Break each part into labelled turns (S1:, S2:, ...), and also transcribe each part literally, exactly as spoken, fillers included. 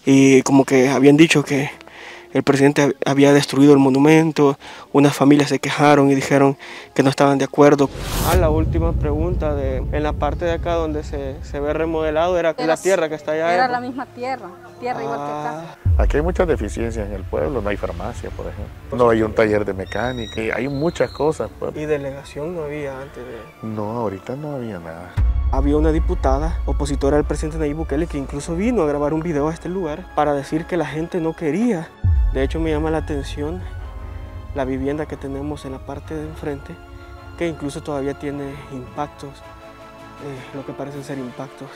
S1: y como que habían dicho que el presidente había destruido el monumento. Unas familias se quejaron y dijeron que no estaban de acuerdo. Ah, la última pregunta, de, en la parte de acá donde se, se ve remodelado, ¿era, era la tierra que está allá?
S2: Era la misma tierra, tierra ah. igual que acá.
S3: Aquí hay muchas deficiencias en el pueblo, no hay farmacia, por ejemplo. No hay un taller de mecánica, hay muchas cosas. Pues.
S1: ¿Y delegación no había antes de...?
S3: No, ahorita no había nada.
S1: Había una diputada opositora al presidente Nayib Bukele que incluso vino a grabar un video a este lugar para decir que la gente no quería. De hecho, me llama la atención la vivienda que tenemos en la parte de enfrente, que incluso todavía tiene impactos, eh, lo que parecen ser impactos.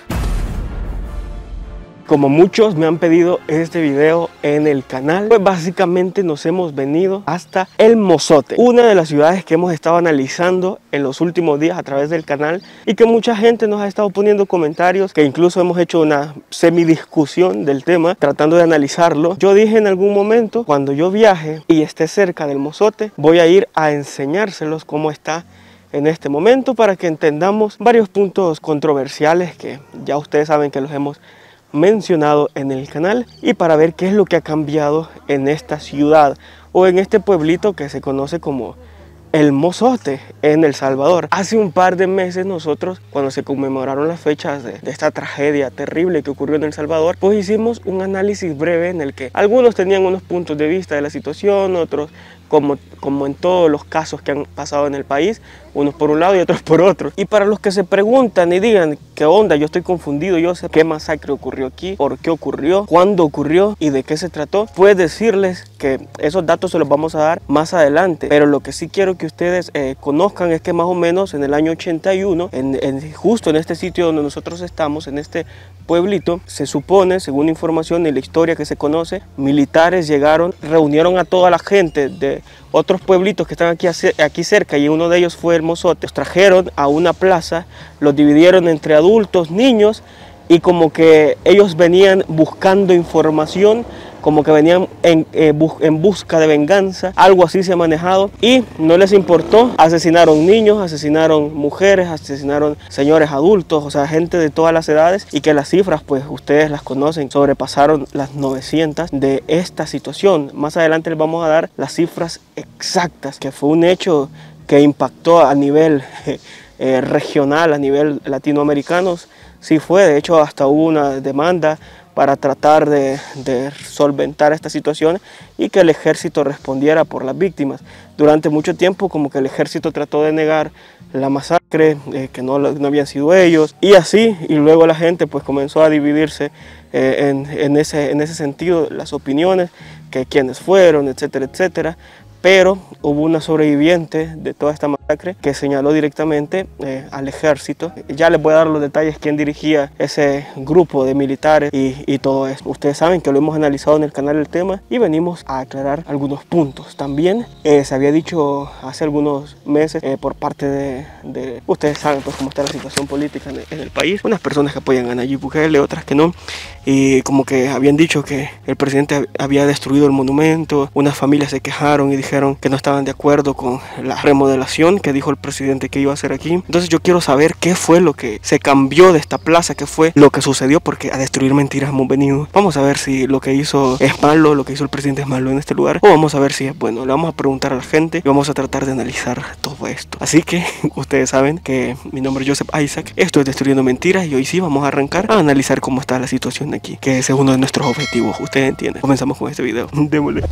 S1: Como muchos me han pedido este video en el canal, pues básicamente nos hemos venido hasta El Mozote, una de las ciudades que hemos estado analizando en los últimos días a través del canal y que mucha gente nos ha estado poniendo comentarios, que incluso hemos hecho una semidiscusión del tema tratando de analizarlo. Yo dije en algún momento, cuando yo viaje y esté cerca del Mozote, voy a ir a enseñárselos cómo está en este momento para que entendamos varios puntos controversiales que ya ustedes saben que los hemos mencionado en el canal, y para ver qué es lo que ha cambiado en esta ciudad o en este pueblito que se conoce como El Mozote en El Salvador. Hace un par de meses nosotros, cuando se conmemoraron las fechas de, de esta tragedia terrible que ocurrió en El Salvador, pues hicimos un análisis breve en el que algunos tenían unos puntos de vista de la situación, otros como, como en todos los casos que han pasado en el país, unos por un lado y otros por otro. Y para los que se preguntan y digan, ¿qué onda? Yo estoy confundido, yo sé qué masacre ocurrió aquí, por qué ocurrió, cuándo ocurrió y de qué se trató, pues decirles que esos datos se los vamos a dar más adelante. Pero lo que sí quiero que ustedes eh, conozcan es que más o menos en el año ochenta y uno, en, en, justo en este sitio donde nosotros estamos, en este pueblito, se supone, según información y la historia que se conoce, militares llegaron, reunieron a toda la gente de otros pueblitos que están aquí, aquí cerca, y uno de ellos fue El Mozote. Los trajeron a una plaza, los dividieron entre adultos, niños, y como que ellos venían buscando información, como que venían en, eh, bus en busca de venganza, algo así se ha manejado, y no les importó, asesinaron niños, asesinaron mujeres, asesinaron señores adultos, o sea, gente de todas las edades, y que las cifras, pues ustedes las conocen, sobrepasaron las novecientas de esta situación. Más adelante les vamos a dar las cifras exactas, que fue un hecho que impactó a nivel eh, eh, regional, a nivel latinoamericano. Sí fue, de hecho hasta hubo una demanda para tratar de, de solventar esta situación y que el ejército respondiera por las víctimas. Durante mucho tiempo como que el ejército trató de negar la masacre, eh, que no, no habían sido ellos, y así, y luego la gente pues comenzó a dividirse eh, en, en, ese, en ese sentido, las opiniones, que quiénes fueron, etcétera, etcétera. Pero hubo una sobreviviente de toda esta masacre que señaló directamente eh, al ejército. Ya les voy a dar los detalles quién dirigía ese grupo de militares y, y todo eso. Ustedes saben que lo hemos analizado en el canal el tema y venimos a aclarar algunos puntos. También eh, se había dicho hace algunos meses eh, por parte de, de... Ustedes saben pues cómo está la situación política en el, en el país. Unas personas que apoyan a Nayib Bukele, otras que no. Y como que habían dicho que el presidente había destruido el monumento. Unas familias se quejaron y dijeron que no estaban de acuerdo con la remodelación que dijo el presidente que iba a hacer aquí. Entonces yo quiero saber qué fue lo que se cambió de esta plaza, qué fue lo que sucedió, porque a destruir mentiras hemos venido. Vamos a ver si lo que hizo es malo, lo que hizo el presidente es malo en este lugar, o vamos a ver si es bueno. Le vamos a preguntar a la gente y vamos a tratar de analizar todo esto. Así que ustedes saben que mi nombre es Joseph Isaac, esto es Destruyendo Mentiras, y hoy sí vamos a arrancar a analizar cómo está la situación aquí, que ese es uno de nuestros objetivos, ustedes entienden. Comenzamos con este video. Démosle.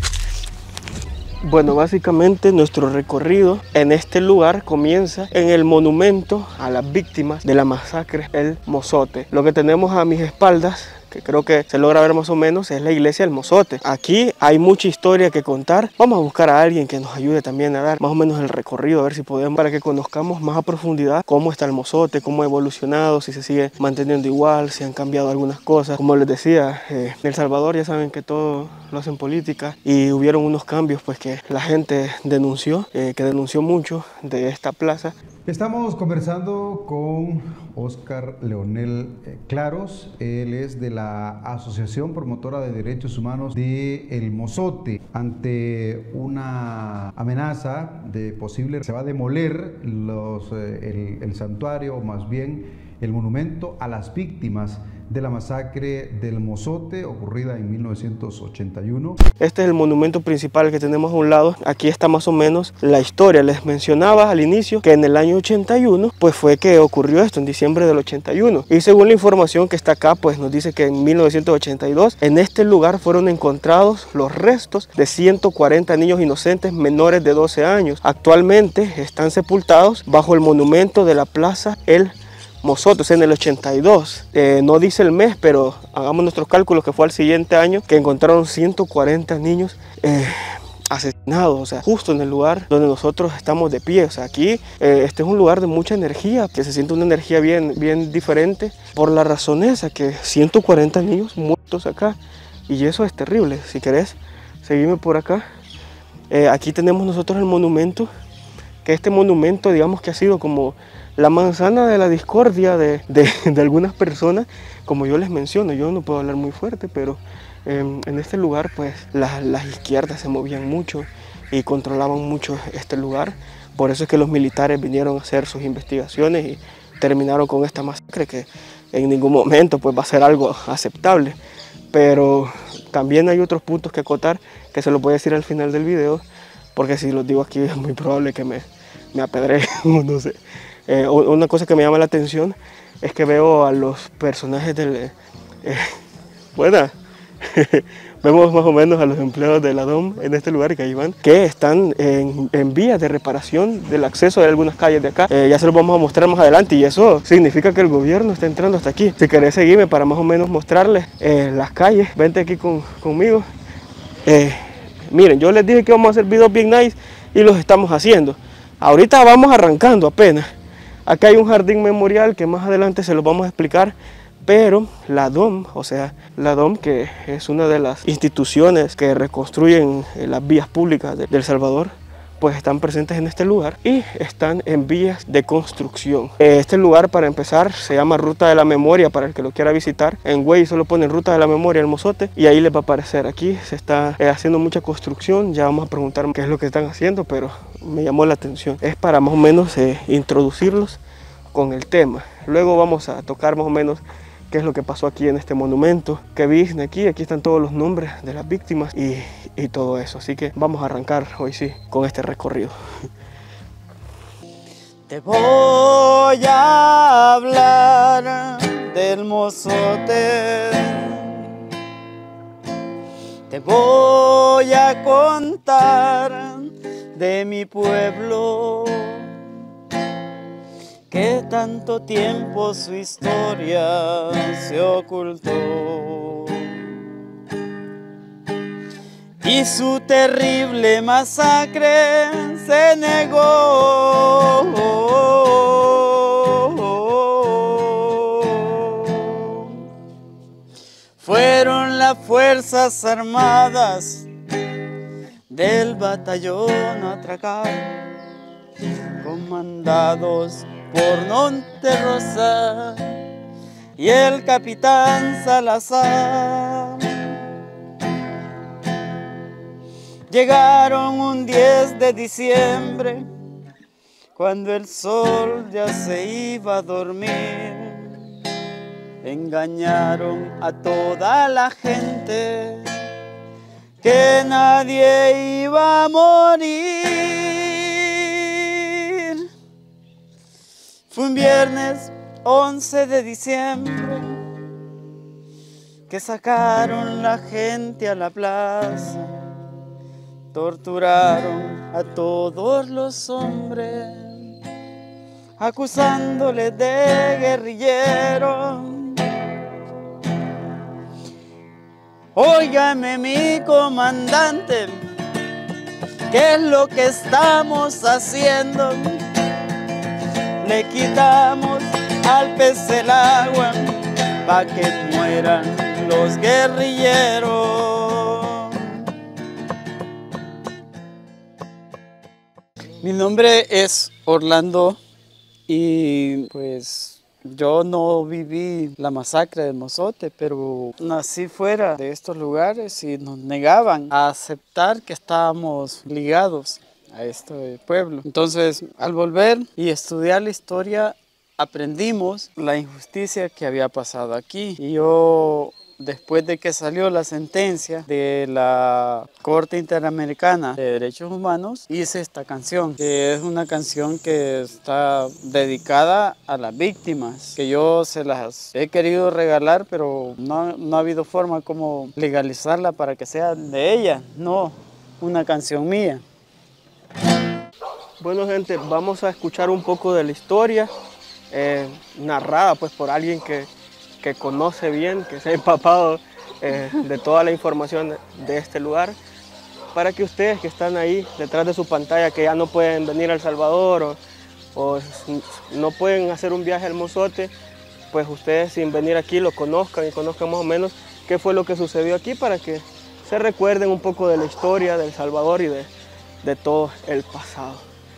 S1: Bueno, básicamente nuestro recorrido en este lugar comienza en el monumento a las víctimas de la masacre El Mozote. Lo que tenemos a mis espaldas, que creo que se logra ver más o menos, es la iglesia del Mozote. Aquí hay mucha historia que contar. Vamos a buscar a alguien que nos ayude también a dar más o menos el recorrido, a ver si podemos, para que conozcamos más a profundidad cómo está el Mozote, cómo ha evolucionado, si se sigue manteniendo igual, si han cambiado algunas cosas. Como les decía, eh, en El Salvador ya saben que todo lo hacen política, y hubieron unos cambios pues que la gente denunció, eh, que denunció mucho de esta plaza.
S4: Estamos conversando con Óscar Leonel Claros. Él es de la Asociación Promotora de Derechos Humanos de El Mozote. Ante una amenaza de posible, se va a demoler los, el, el santuario, o más bien el monumento a las víctimas de la masacre del Mozote ocurrida en mil novecientos ochenta y uno.
S1: Este es el monumento principal que tenemos a un lado. Aquí está más o menos la historia. Les mencionaba al inicio que en el año ochenta y uno pues fue que ocurrió esto, en diciembre del ochenta y uno. Y según la información que está acá, pues nos dice que en mil novecientos ochenta y dos en este lugar fueron encontrados los restos de ciento cuarenta niños inocentes menores de doce años. Actualmente están sepultados bajo el monumento de la Plaza El Mozote, o sea, en el ochenta y dos. Eh, no dice el mes, pero hagamos nuestros cálculos que fue al siguiente año que encontraron ciento cuarenta niños eh, asesinados, o sea, justo en el lugar donde nosotros estamos de pie. O sea, aquí eh, este es un lugar de mucha energía, que se siente una energía bien, bien diferente, por la razón esa, que ciento cuarenta niños muertos acá, y eso es terrible. Si querés, seguime por acá. Eh, aquí tenemos nosotros el monumento, que este monumento, digamos que ha sido como la manzana de la discordia de, de, de algunas personas, como yo les menciono. Yo no puedo hablar muy fuerte, pero eh, en este lugar pues la, las izquierdas se movían mucho y controlaban mucho este lugar. Por eso es que los militares vinieron a hacer sus investigaciones y terminaron con esta masacre, que en ningún momento pues va a ser algo aceptable. Pero también hay otros puntos que acotar, que se los voy a decir al final del video, porque si los digo aquí es muy probable que me, me apedreen, no sé. Eh, una cosa que me llama la atención es que veo a los personajes del... Eh, bueno, vemos más o menos a los empleados de la D O M en este lugar, que ahí van, que están en, en vías de reparación del acceso de algunas calles de acá. Eh, ya se los vamos a mostrar más adelante, y eso significa que el gobierno está entrando hasta aquí. Si querés seguirme para más o menos mostrarles eh, las calles, vente aquí con, conmigo. Eh, miren, yo les dije que vamos a hacer videos bien nice y los estamos haciendo. Ahorita vamos arrancando apenas. Acá hay un jardín memorial que más adelante se los vamos a explicar, pero la D O M, o sea, la D O M, que es una de las instituciones que reconstruyen las vías públicas de El Salvador, pues están presentes en este lugar y están en vías de construcción. Este lugar, para empezar, se llama Ruta de la Memoria, para el que lo quiera visitar. En Waze solo ponen Ruta de la Memoria El Mozote y ahí les va a aparecer. Aquí se está eh, haciendo mucha construcción. Ya vamos a preguntar qué es lo que están haciendo, pero me llamó la atención. Es para más o menos eh, introducirlos con el tema. Luego vamos a tocar más o menos qué es lo que pasó aquí en este monumento que viste aquí. Aquí están todos los nombres de las víctimas y, y todo eso. Así que vamos a arrancar hoy sí con este recorrido.
S5: Te voy a hablar del Mozote, te voy a contar de mi pueblo, que tanto tiempo su historia se ocultó, y su terrible masacre se negó. Fueron las Fuerzas Armadas del batallón Atracar, comandados por Monterrosa y el capitán Salazar. Llegaron un diez de diciembre, cuando el sol ya se iba a dormir. Engañaron a toda la gente que nadie iba a morir. Fue un viernes once de diciembre que sacaron la gente a la plaza, torturaron a todos los hombres, acusándoles de guerrilleros. Óigame, mi comandante, ¿qué es lo que estamos haciendo? Le quitamos al pez el agua para que mueran los guerrilleros. Mi nombre es Orlando y pues yo no viví la masacre del Mozote, pero nací fuera de estos lugares y nos negaban a aceptar que estábamos ligados a este pueblo. Entonces, al volver y estudiar la historia, aprendimos la injusticia que había pasado aquí. Y yo, después de que salió la sentencia de la Corte Interamericana de Derechos Humanos, hice esta canción, que es una canción que está dedicada a las víctimas, que yo se las he querido regalar, pero no, no ha habido forma como legalizarla para que sea de ella, no una canción mía.
S1: Bueno, gente, vamos a escuchar un poco de la historia, eh, narrada pues por alguien que que conoce bien, que se ha empapado eh, de toda la información de este lugar, para que ustedes que están ahí detrás de su pantalla, que ya no pueden venir a El Salvador o, o no pueden hacer un viaje al Mozote, pues ustedes sin venir aquí lo conozcan y conozcan más o menos qué fue lo que sucedió aquí, para que se recuerden un poco de la historia de El Salvador y de, de todo el pasado.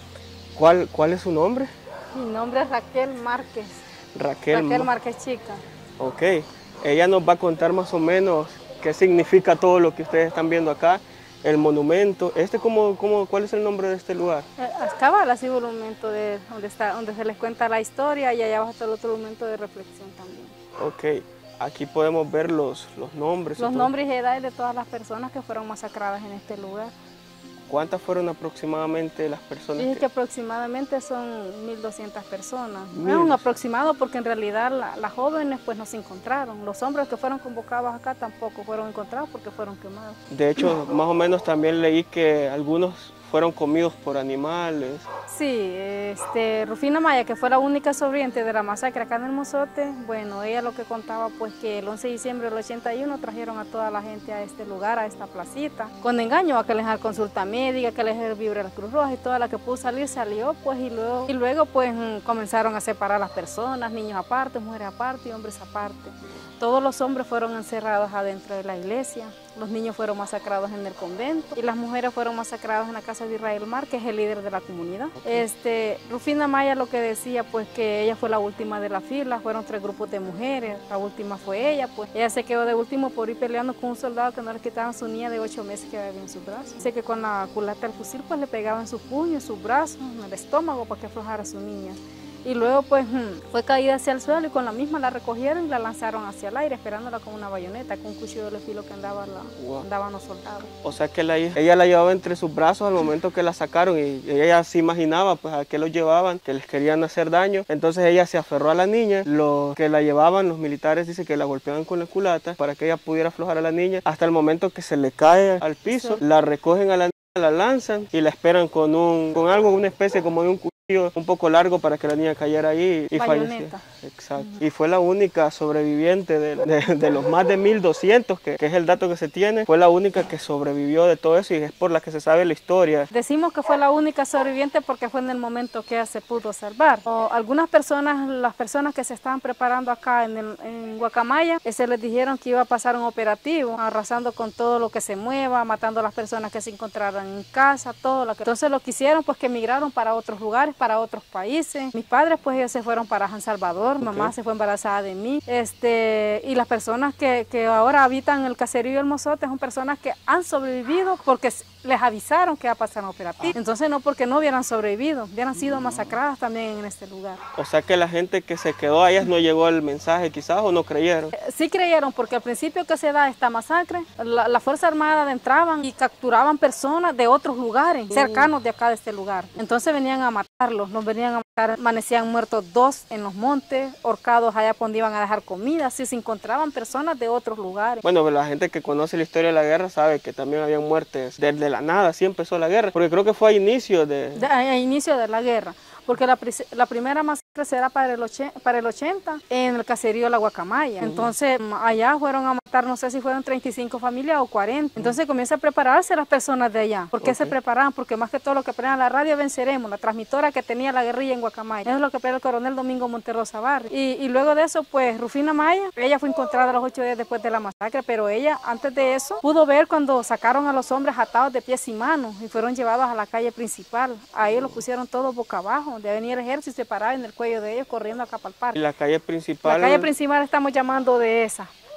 S1: ¿Cuál, cuál es su nombre?
S2: Mi nombre es Raquel Márquez.
S1: Raquel,
S2: Raquel Márquez Chica.
S1: Ok, ella nos va a contar más o menos qué significa todo lo que ustedes están viendo acá, el monumento. Este, ¿cómo, cómo, ¿Cuál es el nombre de este lugar?
S2: Cabal, así un monumento de, donde, está, donde se les cuenta la historia, y allá abajo está el otro monumento de reflexión también.
S1: Ok, aquí podemos ver los, los nombres.
S2: Los nombres y edades de todas las personas que fueron masacradas en este lugar.
S1: ¿Cuántas fueron aproximadamente las personas?
S2: Dije
S1: que...
S2: que aproximadamente son mil doscientas personas.
S1: Mil.
S2: Es un aproximado porque en realidad la, las jóvenes pues no se encontraron. Los hombres que fueron convocados acá tampoco fueron encontrados porque fueron quemados.
S1: De hecho, más o menos también leí que algunos fueron comidos por animales.
S2: Sí, este, Rufina Maya, que fue la única sobreviviente de la masacre acá en el Mozote, bueno, ella lo que contaba pues que el once de diciembre del ochenta y uno trajeron a toda la gente a este lugar, a esta placita, con engaño a que les hagan consulta médica, que les vibre la Cruz Roja, y toda la que pudo salir salió, pues, y luego, y luego pues comenzaron a separar a las personas, niños aparte, mujeres aparte y hombres aparte. Todos los hombres fueron encerrados adentro de la iglesia, los niños fueron masacrados en el convento y las mujeres fueron masacradas en la casa de Israel Mar, que es el líder de la comunidad. Okay. Este, Rufina Maya lo que decía, pues que ella fue la última de la fila, fueron tres grupos de mujeres, la última fue ella, pues ella se quedó de último por ir peleando con un soldado que no le quitaban su niña de ocho meses que había en sus brazos. Dice que con la culata del fusil pues le pegaban sus puños, sus brazos, en el estómago para que aflojara a su niña. Y luego pues fue caída hacia el suelo y con la misma la recogieron y la lanzaron hacia el aire, esperándola con una bayoneta, con un cuchillo de filo que andaban, la, wow. andaban los soldados.
S1: O sea que la, ella la llevaba entre sus brazos al momento que la sacaron, y ella se imaginaba pues a qué los llevaban, que les querían hacer daño. Entonces ella se aferró a la niña, los que la llevaban, los militares, dice que la golpeaban con la culata para que ella pudiera aflojar a la niña, hasta el momento que se le cae al piso, sí. La recogen a la niña, la lanzan y la esperan con, un, con algo, una especie como de un cuchillo un poco largo para que la niña cayera ahí y falleció. Exacto. Uh-huh. Y fue la única sobreviviente de, de, de los más de mil doscientos, que, que es el dato que se tiene, fue la única que sobrevivió de todo eso y es por la que se sabe la historia.
S2: Decimos que fue la única sobreviviente porque fue en el momento que ella se pudo salvar. O algunas personas, las personas que se estaban preparando acá en, el, en Guacamaya, se les dijeron que iba a pasar un operativo, arrasando con todo lo que se mueva, matando a las personas que se encontraran en casa, todo lo que... Entonces lo que hicieron pues que emigraron para otros lugares, para otros países. Mis padres pues ellos se fueron para San Salvador, okay. Mamá se fue embarazada de mí, este, y las personas que, que ahora habitan el caserío del Mozote son personas que han sobrevivido porque les avisaron que iba a pasar un operativo. Entonces no porque no hubieran sobrevivido, hubieran sido masacradas también en este lugar.
S1: O sea que la gente que se quedó allá no llegó el mensaje quizás, o no creyeron.
S2: Sí creyeron, porque al principio que se da esta masacre, la, la Fuerza Armada entraban y capturaban personas de otros lugares, mm. cercanos de acá de este lugar. Entonces venían a matarlos, nos venían a matar, amanecían muertos dos en los montes, horcados allá donde iban a dejar comida, así se encontraban personas de otros lugares.
S1: Bueno, la gente que conoce la historia de la guerra sabe que también habían muertes desde la nada, así empezó la guerra, porque creo que fue a inicio de...
S2: de a inicio de la guerra. Porque la, la primera masacre será para el, ochenta, para el ochenta en el caserío La Guacamaya. Uh-huh. Entonces allá fueron a matar, no sé si fueron treinta y cinco familias o cuarenta. Entonces comienza a prepararse las personas de allá. ¿Por qué okay. se preparaban? Porque más que todo lo que ponían la radio Venceremos, la transmisora que tenía la guerrilla en Guacamaya. Eso es lo que peleó el coronel Domingo Monterrosa Barri. Y, y luego de eso, pues Rufina Maya, ella fue encontrada los ocho días después de la masacre, pero ella antes de eso pudo ver cuando sacaron a los hombres atados de pies y manos y fueron llevados a la calle principal. Ahí los pusieron todos boca abajo, de venir el ejército y se paraba en el cuello de ellos corriendo acá para el parque.
S1: ¿Y la calle principal?
S2: La calle principal estamos llamando de esa,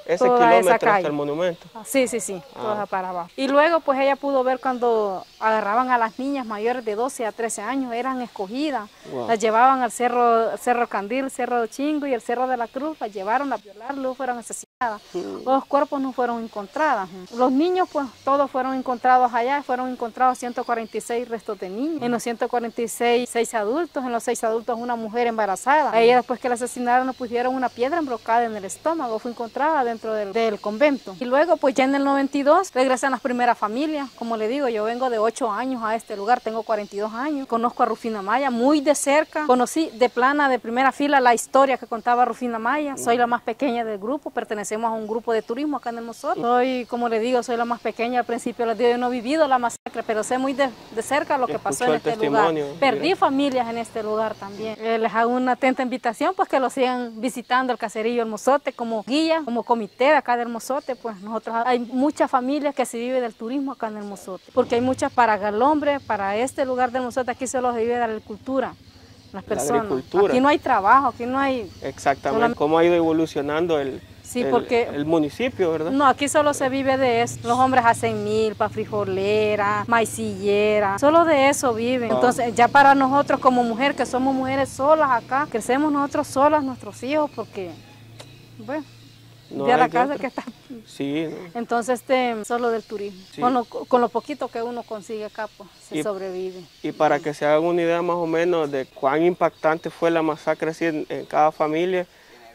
S1: ese
S2: toda
S1: kilómetro
S2: esa calle.
S1: hasta el monumento.
S2: Sí, sí, sí,
S1: Ah.
S2: toda para abajo. Y luego pues ella pudo ver cuando agarraban a las niñas mayores de doce a trece años, eran escogidas,
S1: Wow.
S2: las llevaban al cerro, cerro Candil, cerro Chingo y el cerro de la Cruz, las llevaron a violar, luego fueron asesinadas.
S1: Mm.
S2: Los cuerpos no fueron encontrados. Los niños pues todos fueron encontrados allá, fueron encontrados ciento cuarenta y seis restos de niños. En los ciento cuarenta y seis, seis adultos, en los seis adultos una mujer embarazada. A ella después que la asesinaron le pusieron una piedra embrocada en el estómago, fue encontrada dentro del, del convento. Y luego pues ya en el noventa y dos regresan las primeras familias. Como le digo, yo vengo de ocho años a este lugar, tengo cuarenta y dos años. Conozco a Rufina Maya muy de cerca. Conocí de plana, de primera fila, la historia que contaba Rufina Maya. Soy la más pequeña del grupo, pertenecemos a un grupo de turismo acá en el Mozote. Soy, como le digo, soy la más pequeña. Al principio les digo, yo no he vivido la masacre, pero sé muy de, de cerca lo que pasó en este lugar. Perdí mira. familias en este lugar también. Eh, les hago una atenta invitación, pues que lo sigan visitando el caserío El Mozote como guía, como comité de acá del Mozote. Pues nosotros, hay muchas familias que se vive del turismo acá en el Mozote, porque hay muchas para Galombre, para este lugar del Mozote, aquí solo se vive de la agricultura. Las personas.
S1: La
S2: aquí no hay trabajo, aquí no hay...
S1: Exactamente.
S2: Solamente...
S1: ¿Cómo ha ido evolucionando el,
S2: sí,
S1: el,
S2: porque...
S1: el municipio, verdad?
S2: No, aquí solo se vive de eso. Los hombres hacen milpa, frijolera, maicillera, solo de eso viven.
S1: Wow.
S2: Entonces, ya para nosotros como mujer, que somos mujeres solas acá, crecemos nosotros solas, nuestros hijos, porque, bueno,
S1: no
S2: de la casa
S1: otra.
S2: que está.
S1: Sí. ¿no?
S2: Entonces, este, solo del turismo. Sí. Con, lo, con lo poquito que uno consigue acá, pues, se
S1: y,
S2: sobrevive.
S1: Y para que se hagan una idea más o menos de cuán impactante fue la masacre así en, en cada familia.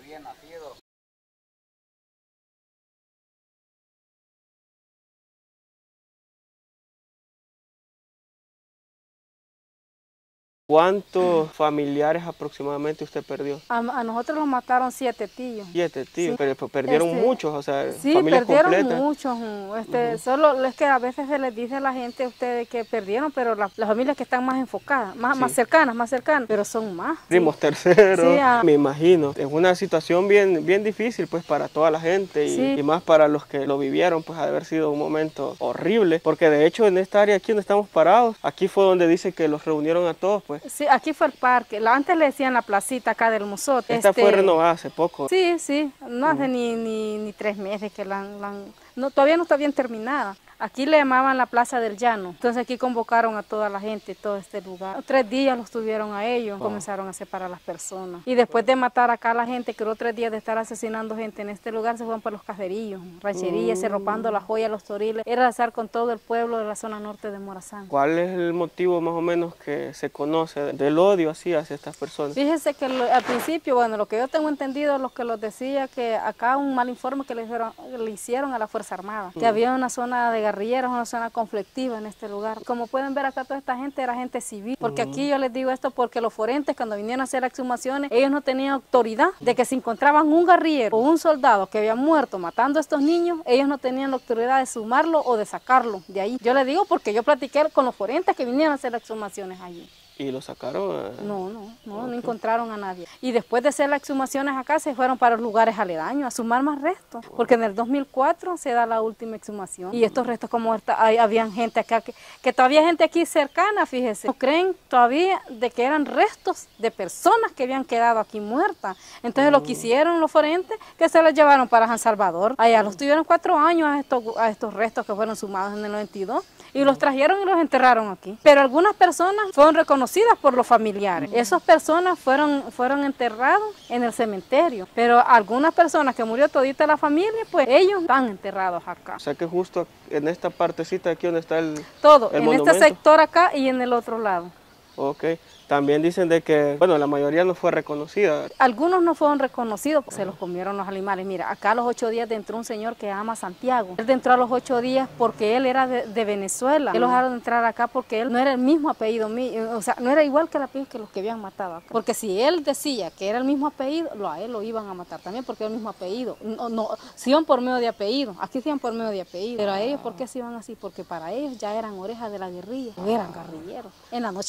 S1: ¿Cuántos familiares aproximadamente usted perdió?
S2: A, a nosotros nos mataron siete tíos.
S1: Siete tíos, sí. Pero perdieron
S2: este,
S1: muchos, o sea,
S2: sí,
S1: familias
S2: perdieron
S1: completas.
S2: muchos. Este, uh-huh. Solo es que a veces se les dice a la gente a ustedes que perdieron, pero la, las familias que están más enfocadas, más, sí. más cercanas, más cercanas, pero son más.
S1: Primos
S2: sí.
S1: terceros,
S2: sí, a...
S1: me imagino. Es una situación bien, bien difícil pues para toda la gente y,
S2: sí.
S1: y más para los que lo vivieron, pues ha de haber sido un momento horrible, porque de hecho en esta área aquí donde estamos parados, aquí fue donde dice que los reunieron a todos, pues.
S2: Sí, aquí fue el parque. Antes le decían la placita acá del Mozote.
S1: Esta
S2: este...
S1: fue renovada hace poco.
S2: Sí, sí, no hace uh-huh. ni, ni, ni tres meses que la han... La han... No, todavía no está bien terminada. Aquí le llamaban la Plaza del Llano. Entonces aquí convocaron a toda la gente, todo este lugar. Tres días los tuvieron a ellos, wow. Comenzaron a separar a las personas. Y después de matar acá a la gente, que los tres días de estar asesinando gente en este lugar, se fueron para los caseríos, rancherías, mm. cerropando la joya, los toriles. Era azar con todo el pueblo de la zona norte de Morazán.
S1: ¿Cuál es el motivo más o menos que se conoce del odio así hacia estas personas?
S2: Fíjese que lo, al principio, bueno, lo que yo tengo entendido, los que los decía que acá un mal informe que le hicieron, le hicieron a la Fuerza Armada, mm. que había una zona de guerrilleros, una zona conflictiva en este lugar. Como pueden ver acá, toda esta gente era gente civil, porque uh-huh. aquí yo les digo esto porque los forenses cuando vinieron a hacer exhumaciones, ellos no tenían autoridad de que si encontraban un guerrillero o un soldado que había muerto matando a estos niños, ellos no tenían la autoridad de sumarlo o de sacarlo de ahí. Yo les digo porque yo platiqué con los forenses que vinieron a hacer exhumaciones allí.
S1: ¿Y lo sacaron? A...
S2: No, no, no, okay. no encontraron a nadie. Y después de hacer las exhumaciones acá, se fueron para los lugares aledaños a sumar más restos, wow. Porque en el dos mil cuatro se da la última exhumación. Y estos restos, como esta, hay, habían gente acá, que, que todavía hay gente aquí cercana, fíjese, no creen todavía de que eran restos de personas que habían quedado aquí muertas. Entonces uh-huh. Lo que hicieron los forenses, que se los llevaron para San Salvador. Allá uh-huh. Los tuvieron cuatro años a estos, a estos restos que fueron sumados en el noventa y dos. Y los trajeron y los enterraron aquí. Pero algunas personas fueron reconocidas por los familiares. Uh-huh. Esas personas fueron, fueron enterrados en el cementerio. Pero algunas personas que murió todita la familia, pues ellos están enterrados acá.
S1: O sea que justo en esta partecita aquí donde está el
S2: Todo,
S1: el
S2: en
S1: monumento.
S2: Este sector acá y en el otro lado.
S1: Ok. También dicen de que, bueno, la mayoría no fue reconocida.
S2: Algunos no fueron reconocidos, se los comieron los animales. Mira, acá a los ocho días entró un señor que ama Santiago. Él entró a los ocho días porque él era de, de Venezuela. Él los dejaron entrar acá porque él no era el mismo apellido mío, o sea, no era igual que el apellido que los que habían matado acá. Porque si él decía que era el mismo apellido, lo, a él lo iban a matar también porque era el mismo apellido. No, no, se iban por medio de apellido, aquí se iban por medio de apellido. Pero a ellos, ¿por qué se iban así? Porque para ellos ya eran orejas de la guerrilla, no eran guerrilleros. En la noche lo venían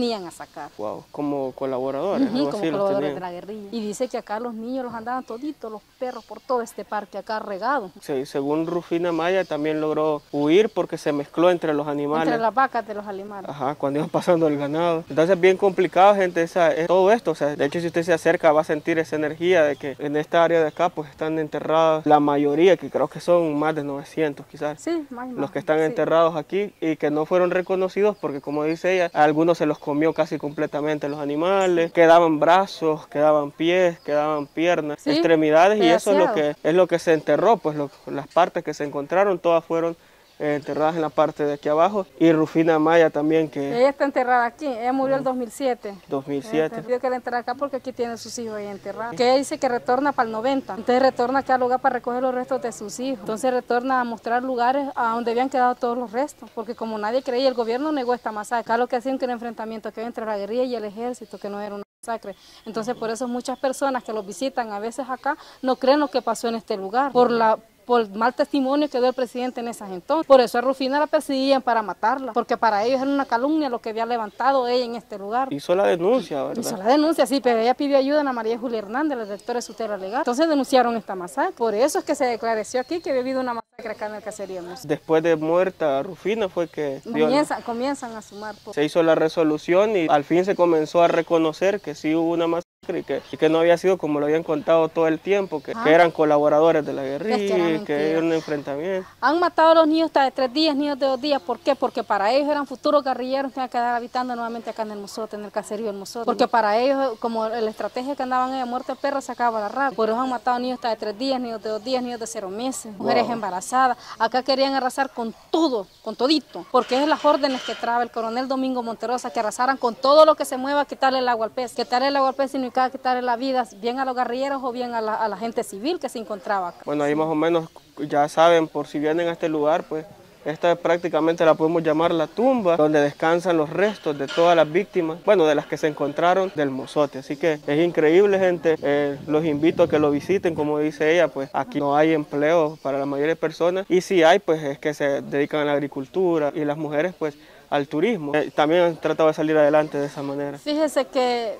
S2: venían a sacar.
S1: Wow, como colaboradores.
S2: Uh-huh,
S1: algo
S2: como
S1: así, los
S2: colaboradores
S1: tenían.
S2: de la guerrilla. Y dice que acá los niños los andaban toditos, los perros, por todo este parque acá regado.
S1: Sí, según Rufina Maya también logró huir porque se mezcló entre los animales.
S2: Entre las vacas de los animales.
S1: Ajá, cuando iban pasando el ganado. Entonces es bien complicado, gente, esa, es todo esto. O sea, de hecho, si usted se acerca va a sentir esa energía de que en esta área de acá pues están enterrados la mayoría, que creo que son más de novecientos quizás.
S2: Sí, más
S1: Los que están
S2: sí.
S1: enterrados aquí y que no fueron reconocidos porque, como dice ella, a algunos se los comió casi completamente los animales. Quedaban brazos, quedaban pies, quedaban piernas,
S2: Sí,
S1: extremidades, y eso es lo
S2: pedaceado.
S1: que es lo que se enterró. Pues lo- las partes que se encontraron todas fueron eh, enterradas en la parte de aquí abajo. Y Rufina Maya también, que
S2: Ella está enterrada aquí, ella murió en el dos mil siete.
S1: dos mil siete.
S2: Ella pidió que la enterrara acá porque aquí tiene sus hijos ahí enterrados. Que ella dice que retorna para el noventa. Entonces retorna acá al lugar para recoger los restos de sus hijos. Entonces retorna a mostrar lugares a donde habían quedado todos los restos. Porque como nadie creía, el gobierno negó esta masacre. Acá lo que hacían que era un enfrentamiento que había entre la guerrilla y el ejército, que no era una masacre. Entonces por eso muchas personas que los visitan a veces acá no creen lo que pasó en este lugar. Por la por el mal testimonio que dio el presidente en esas entonces. Por eso a Rufina la perseguían para matarla, porque para ellos era una calumnia lo que había levantado ella en este lugar.
S1: Hizo la denuncia, ¿verdad?
S2: Hizo la denuncia, sí, pero ella pidió ayuda a Ana María Julia Hernández, la directora de tutela legal. Entonces denunciaron esta masacre. Por eso es que se declareció aquí que había habido una masacre acá en el caserío Hermoso.
S1: Después de muerta Rufina fue que dio-
S2: Comienzan, comienzan a sumar.
S1: se hizo la resolución y al fin se comenzó a reconocer que sí hubo una masacre y que, y que no había sido como lo habían contado todo el tiempo, que,
S2: Ah.
S1: que eran colaboradores de la guerrilla,
S2: Es que era
S1: que,
S2: mentira.
S1: era un enfrentamiento.
S2: Han matado a los niños hasta de tres días, niños de dos días. ¿Por qué? Porque para ellos eran futuros guerrilleros que iban a quedar habitando nuevamente acá en el Mozote, en el caserío del Mozote. Porque para ellos, como la estrategia que andaban ellos, muerte de perro, se acaba la rabia. Por eso han matado niños hasta de tres días, niños de dos días, niños de cero meses, mujeres
S1: Wow.
S2: embarazadas. Acá querían arrasar con todo, con todito. Porque es las órdenes que traba el coronel Domingo Monterosa, que arrasaran con todo lo que se mueva, quitarle el agua al pez. Quitarle el agua al pez significaba quitarle la vida, bien a los guerrilleros o bien a la, a la gente civil que se encontraba acá.
S1: Bueno, ahí más o menos ya saben, por si vienen a este lugar, pues esta prácticamente la podemos llamar la tumba, donde descansan los restos de todas las víctimas, bueno, de las que se encontraron del Mozote. Así que es increíble, gente. Eh, los invito a que lo visiten, como dice ella, pues aquí no hay empleo para la mayoría de personas, y si hay, pues es que se dedican a la agricultura, y las mujeres, pues al turismo. Eh, también han tratado de salir adelante de esa manera.
S2: Fíjese que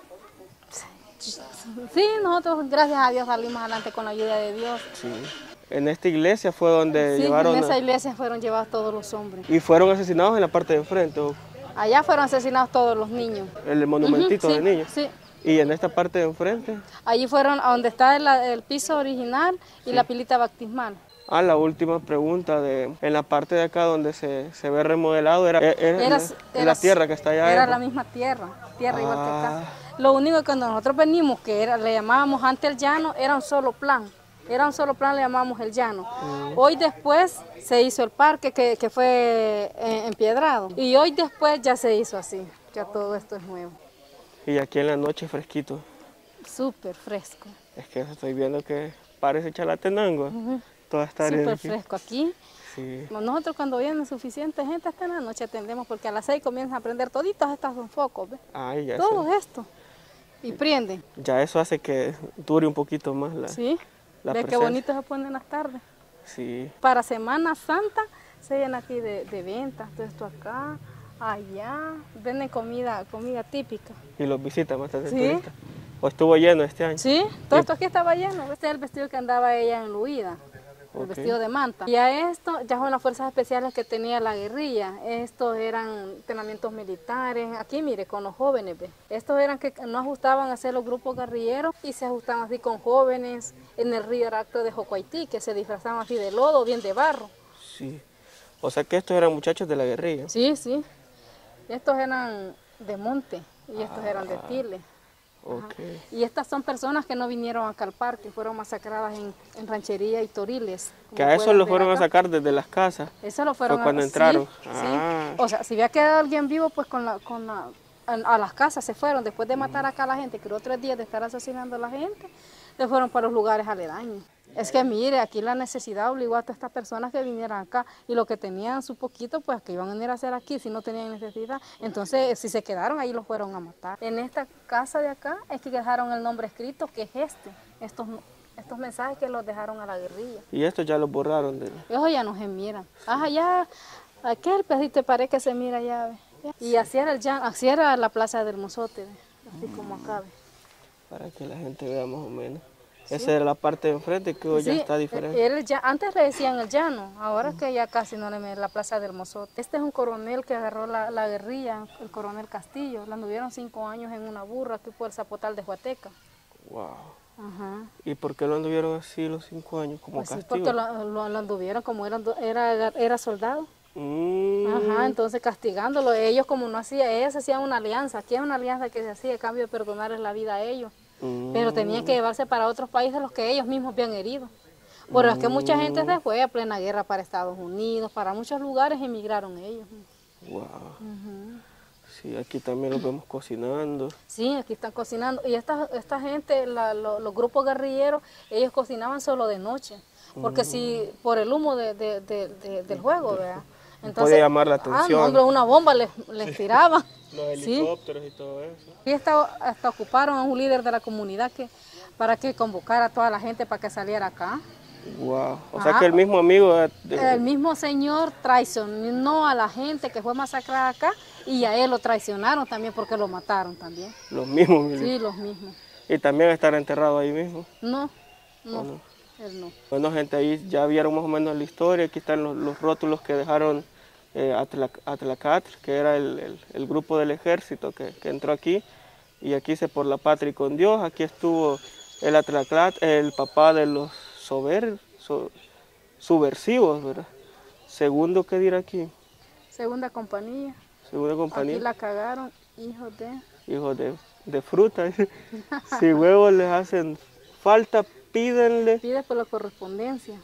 S2: sí, nosotros gracias a Dios salimos adelante con la ayuda de Dios.
S1: Sí. En esta iglesia fue donde
S2: Sí,
S1: llevaron
S2: en esa
S1: a-
S2: iglesia fueron llevados todos los hombres.
S1: y fueron asesinados en la parte de enfrente, o
S2: Allá fueron asesinados todos los niños.
S1: el monumentito
S2: Ujú,
S1: de
S2: sí,
S1: niños.
S2: Sí.
S1: Y en esta parte de enfrente,
S2: Allí fueron a donde está el, el piso original y la pilita bautismal.
S1: ah, la última pregunta, de en la parte de acá donde se, se ve remodelado, era, era,
S2: Era,
S1: la,
S2: era-
S1: la tierra que está allá.
S2: Era
S1: ¿eh?
S2: la misma tierra, tierra igual que
S1: Ah.
S2: acá. Lo único que cuando nosotros venimos, que era, le llamábamos antes el llano, era un solo plan. Era un solo plan, le llamábamos el llano.
S1: Mm.
S2: Hoy después se hizo el parque que, que fue eh, empiedrado. Y hoy después ya se hizo así. Ya todo esto es nuevo.
S1: Y aquí en la noche fresquito.
S2: Súper fresco.
S1: Es que estoy viendo que parece Chalatenango. Toda esta área de
S2: Súper
S1: aquí.
S2: fresco aquí.
S1: Sí.
S2: Nosotros cuando viene suficiente gente hasta en la noche atendemos porque a las seis comienzan a prender toditos estos son focos, ¿ves?
S1: Ay, ya,
S2: Todo
S1: sé.
S2: esto. Y prenden.
S1: Ya eso hace que dure un poquito más la,
S2: ¿Sí?
S1: la
S2: ¿Ves qué
S1: presencia.
S2: bonito se pone en las tardes?
S1: Sí.
S2: Para Semana Santa se llena aquí de, de ventas, todo esto acá, allá, venden comida, comida típica.
S1: Y los visitan bastante
S2: Sí.
S1: turistas. ¿O estuvo lleno este año?
S2: Sí, todo esto aquí estaba lleno. Este es el vestido que andaba ella en Luida, el
S1: Ok.
S2: vestido de manta. Y a esto ya son las fuerzas especiales que tenía la guerrilla. Estos eran entrenamientos militares. Aquí mire, con los jóvenes, ¿ve? Estos eran que no ajustaban a hacer los grupos guerrilleros y se ajustaban así con jóvenes en el río Aracto de Jocoaití, que se disfrazaban así de lodo, bien de barro.
S1: Sí. O sea que estos eran muchachos de la guerrilla.
S2: Sí, sí. Estos eran de monte y estos eran de tile.
S1: Ok.
S2: Y estas son personas que no vinieron acá al parque, fueron masacradas en, en ranchería y toriles. como
S1: Que a eso
S2: pueden
S1: lo
S2: ver
S1: fueron a
S2: acá.
S1: sacar desde las casas.
S2: Eso lo fueron
S1: Fue cuando
S2: a,
S1: entraron.
S2: Sí,
S1: Ah.
S2: sí. O sea, si había quedado alguien vivo, pues con la, con la, a, a las casas se fueron. Después de matar acá a la gente, que duró tres días de estar asesinando a la gente, se fueron para los lugares aledaños. Es que mire, aquí la necesidad obligó a todas estas personas que vinieran acá y lo que tenían su poquito, pues que iban a venir a hacer aquí si no tenían necesidad. Entonces, si se quedaron ahí, los fueron a matar. En esta casa de acá es que dejaron el nombre escrito, que es este, estos, estos mensajes que los dejaron a la guerrilla.
S1: Y estos ya los borraron. De...
S2: Eso ya no se miran. Ah, ya, aquel pedacito de pared que se mira allá, ve. Y así era, el, llan- así era la plaza del Mozote, así como acá. ¿Ve?
S1: Para que la gente vea más o menos. Sí. Esa era la parte de enfrente que hoy sí, ya está diferente.
S2: Era el, antes le decían el llano, ahora uh-huh. que ya casi no le meten la plaza del Mozote. Este es un coronel que agarró la, la guerrilla, el coronel Castillo. La anduvieron cinco años en una burra aquí por el Zapotal de Huateca.
S1: Wow.
S2: Ajá.
S1: ¿Y por qué lo anduvieron así los cinco años como
S2: pues
S1: castigo?
S2: Sí, porque lo, lo, lo anduvieron como era, era, era soldado.
S1: Mm.
S2: Ajá, entonces castigándolo. Ellos como no hacían, ellos hacían una alianza. Aquí es una alianza que se hacía a cambio de perdonarles la vida a ellos. Mm. Pero tenían que llevarse para otros países los que ellos mismos habían herido. Pero mm. es que mucha gente se fue a plena guerra para Estados Unidos, para muchos lugares emigraron ellos.
S1: Wow. Uh-huh. Sí, aquí también los vemos cocinando.
S2: Sí, aquí están cocinando. Y esta, esta gente, la, lo, los grupos guerrilleros, ellos cocinaban solo de noche. Porque mm. si, por el humo de, de, de, de, del juego, ¿verdad?
S1: Entonces, puede llamar la atención.
S2: Ah, no, hombre, una bomba les, les tiraban.
S1: Los helicópteros ¿sí? y todo eso.
S2: Y hasta, hasta ocuparon a un líder de la comunidad que, para que convocara a toda la gente para que saliera acá.
S1: Wow. O sea ah, que el mismo amigo... De, de...
S2: El mismo señor traicionó a la gente que fue masacrada acá y a él lo traicionaron también porque lo mataron también.
S1: ¿Los mismos? Mire.
S2: Sí, los mismos.
S1: ¿Y también estar enterrado ahí mismo?
S2: No, no,
S1: no?
S2: él no.
S1: Bueno, gente, ahí ya vieron más o menos la historia. Aquí están los, los rótulos que dejaron eh, Atlacatl, que era el, el, el grupo del ejército que, que entró aquí. Y aquí dice por la patria y con Dios. Aquí estuvo el Atlacatl, el papá de los sober, so, subversivos, ¿verdad? Segundo, ¿qué dirá aquí?
S2: Segunda compañía.
S1: Segunda compañía.
S2: Aquí la cagaron, hijos de...
S1: Hijos de, de fruta. Si huevos les hacen falta, pídenle.
S2: Pide por la correspondencia.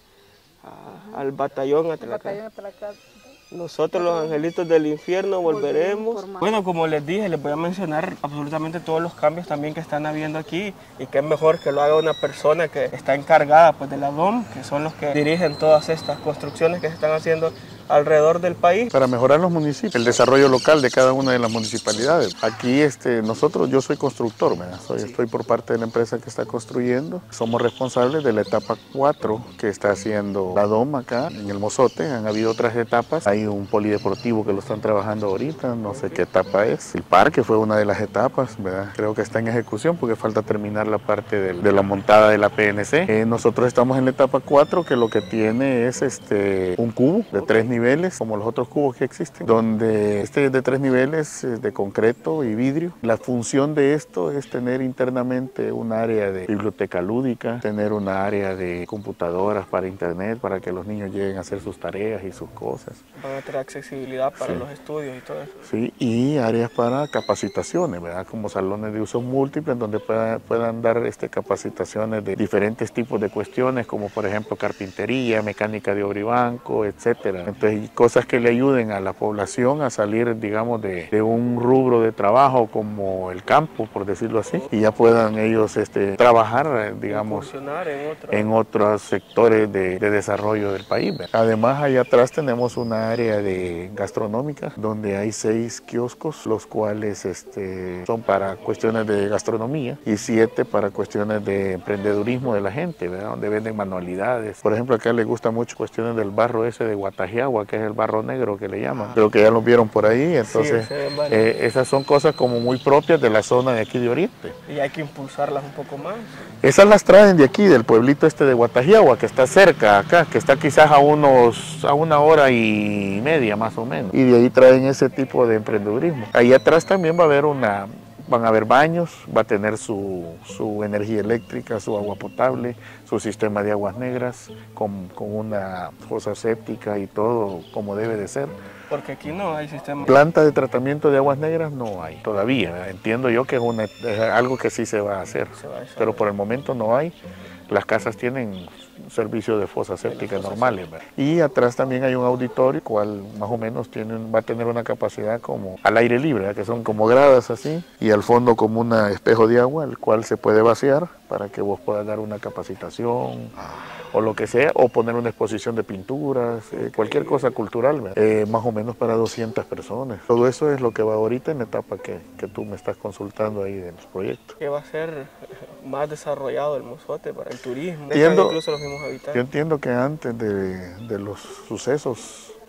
S1: Ah, al batallón Atlacatl.
S2: Atlacatl.
S1: Nosotros los angelitos del infierno volveremos. Bueno, como les dije, les voy a mencionar absolutamente todos los cambios también que están habiendo aquí y que es mejor que lo haga una persona que está encargada pues, de la D O M, que son los que dirigen todas estas construcciones que se están haciendo alrededor del país.
S3: Para mejorar los municipios, el desarrollo local de cada una de las municipalidades. Aquí este, nosotros, yo soy constructor, soy, estoy por parte de la empresa que está construyendo. Somos responsables de la etapa cuatro que está haciendo la D O M acá en el Mozote. Han habido otras etapas. Hay un polideportivo que lo están trabajando ahorita, no sé qué etapa es. El parque fue una de las etapas, ¿verdad? Creo que está en ejecución porque falta terminar la parte de, de la montada de la P N C. Eh, nosotros estamos en la etapa cuatro que lo que tiene es este, un cubo de tres niveles. niveles, como los otros cubos que existen, donde este es de tres niveles de concreto y vidrio. La función de esto es tener internamente un área de biblioteca lúdica, tener una área de computadoras para internet, para que los niños lleguen a hacer sus tareas y sus cosas.
S1: Van a tener accesibilidad para sí. los estudios y todo eso.
S3: Sí, y áreas para capacitaciones, ¿verdad? Como salones de uso múltiple, donde puedan, puedan dar este, capacitaciones de diferentes tipos de cuestiones, como por ejemplo carpintería, mecánica de obra y banco, etcétera. Entonces, cosas que le ayuden a la población a salir, digamos, de, de un rubro de trabajo como el campo, por decirlo así, y ya puedan ellos este, trabajar, digamos,
S1: en, otro.
S3: en otros sectores de, de desarrollo del país. Además, allá atrás tenemos una área de gastronómica, donde hay seis kioscos, los cuales este, son para cuestiones de gastronomía, y siete para cuestiones de emprendedurismo de la gente, ¿verdad? Donde venden manualidades. Por ejemplo, acá les gusta mucho cuestiones del barro ese de Guatajiagua, que es el barro negro que le llaman. Creo que ya lo vieron por ahí, entonces sí, eh, esas son cosas como muy propias de la zona de aquí de Oriente.
S1: Y hay que impulsarlas un poco más.
S3: Esas las traen de aquí, del pueblito este de Guatajiagua, que está cerca acá, que está quizás a unos a una hora y media más o menos. Y de ahí traen ese tipo de emprendedurismo. Ahí atrás también va a haber una... Van a haber baños, va a tener su, su energía eléctrica, su agua potable, su sistema de aguas negras, con, con una fosa séptica y todo como debe de ser.
S1: Porque aquí no hay sistema.
S3: Planta de tratamiento de aguas negras no hay todavía. Entiendo yo que es, una, es algo que sí se va a hacer, se va a pero por el momento no hay. Las casas tienen servicio de fosa séptica normales. Y atrás también hay un auditorio, cual más o menos tiene, va a tener una capacidad como al aire libre, ¿verdad? Que son como gradas así, y al fondo como un espejo de agua, el cual se puede vaciar para que vos puedas dar una capacitación o lo que sea, o poner una exposición de pinturas, eh, cualquier cosa cultural, eh, más o menos para doscientas personas. Todo eso es lo que va ahorita en la etapa que, que tú me estás consultando ahí de los proyectos.
S1: Que va a ser más desarrollado el Mozote para el turismo,
S3: entiendo,
S1: incluso los mismos habitantes.
S3: Yo entiendo que antes de, de los sucesos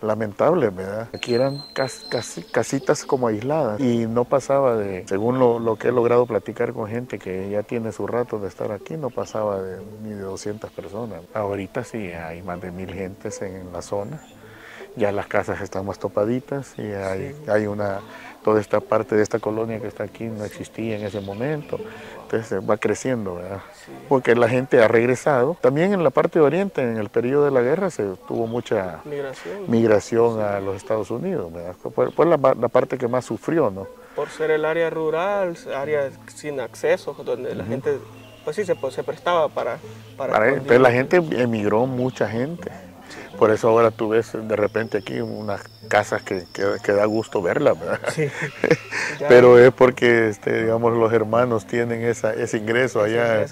S3: lamentable, ¿verdad? Aquí eran cas, casi, casitas como aisladas y no pasaba de, según lo, lo que he logrado platicar con gente que ya tiene su rato de estar aquí, no pasaba de, ni de doscientas personas. Ahorita sí hay más de mil gentes en la zona. Ya las casas están más topaditas y hay, sí. hay una, toda esta parte de esta colonia que está aquí no existía en ese momento, entonces va creciendo, ¿verdad? Sí. Porque la gente ha regresado. También en la parte de Oriente, en el periodo de la guerra, se tuvo mucha migración, migración sí. a los Estados Unidos, ¿verdad? Fue, fue la, la parte que más sufrió, ¿no?
S1: Por ser el área rural, área sin acceso, donde uh-huh. la gente, pues sí, se, pues, se prestaba para... para,
S3: para entonces la gente emigró, mucha gente. Por eso ahora tú ves de repente aquí unas casas que, que, que da gusto verlas, ¿verdad? Sí. Pero es porque, este, digamos, los hermanos tienen esa, ese ingreso allá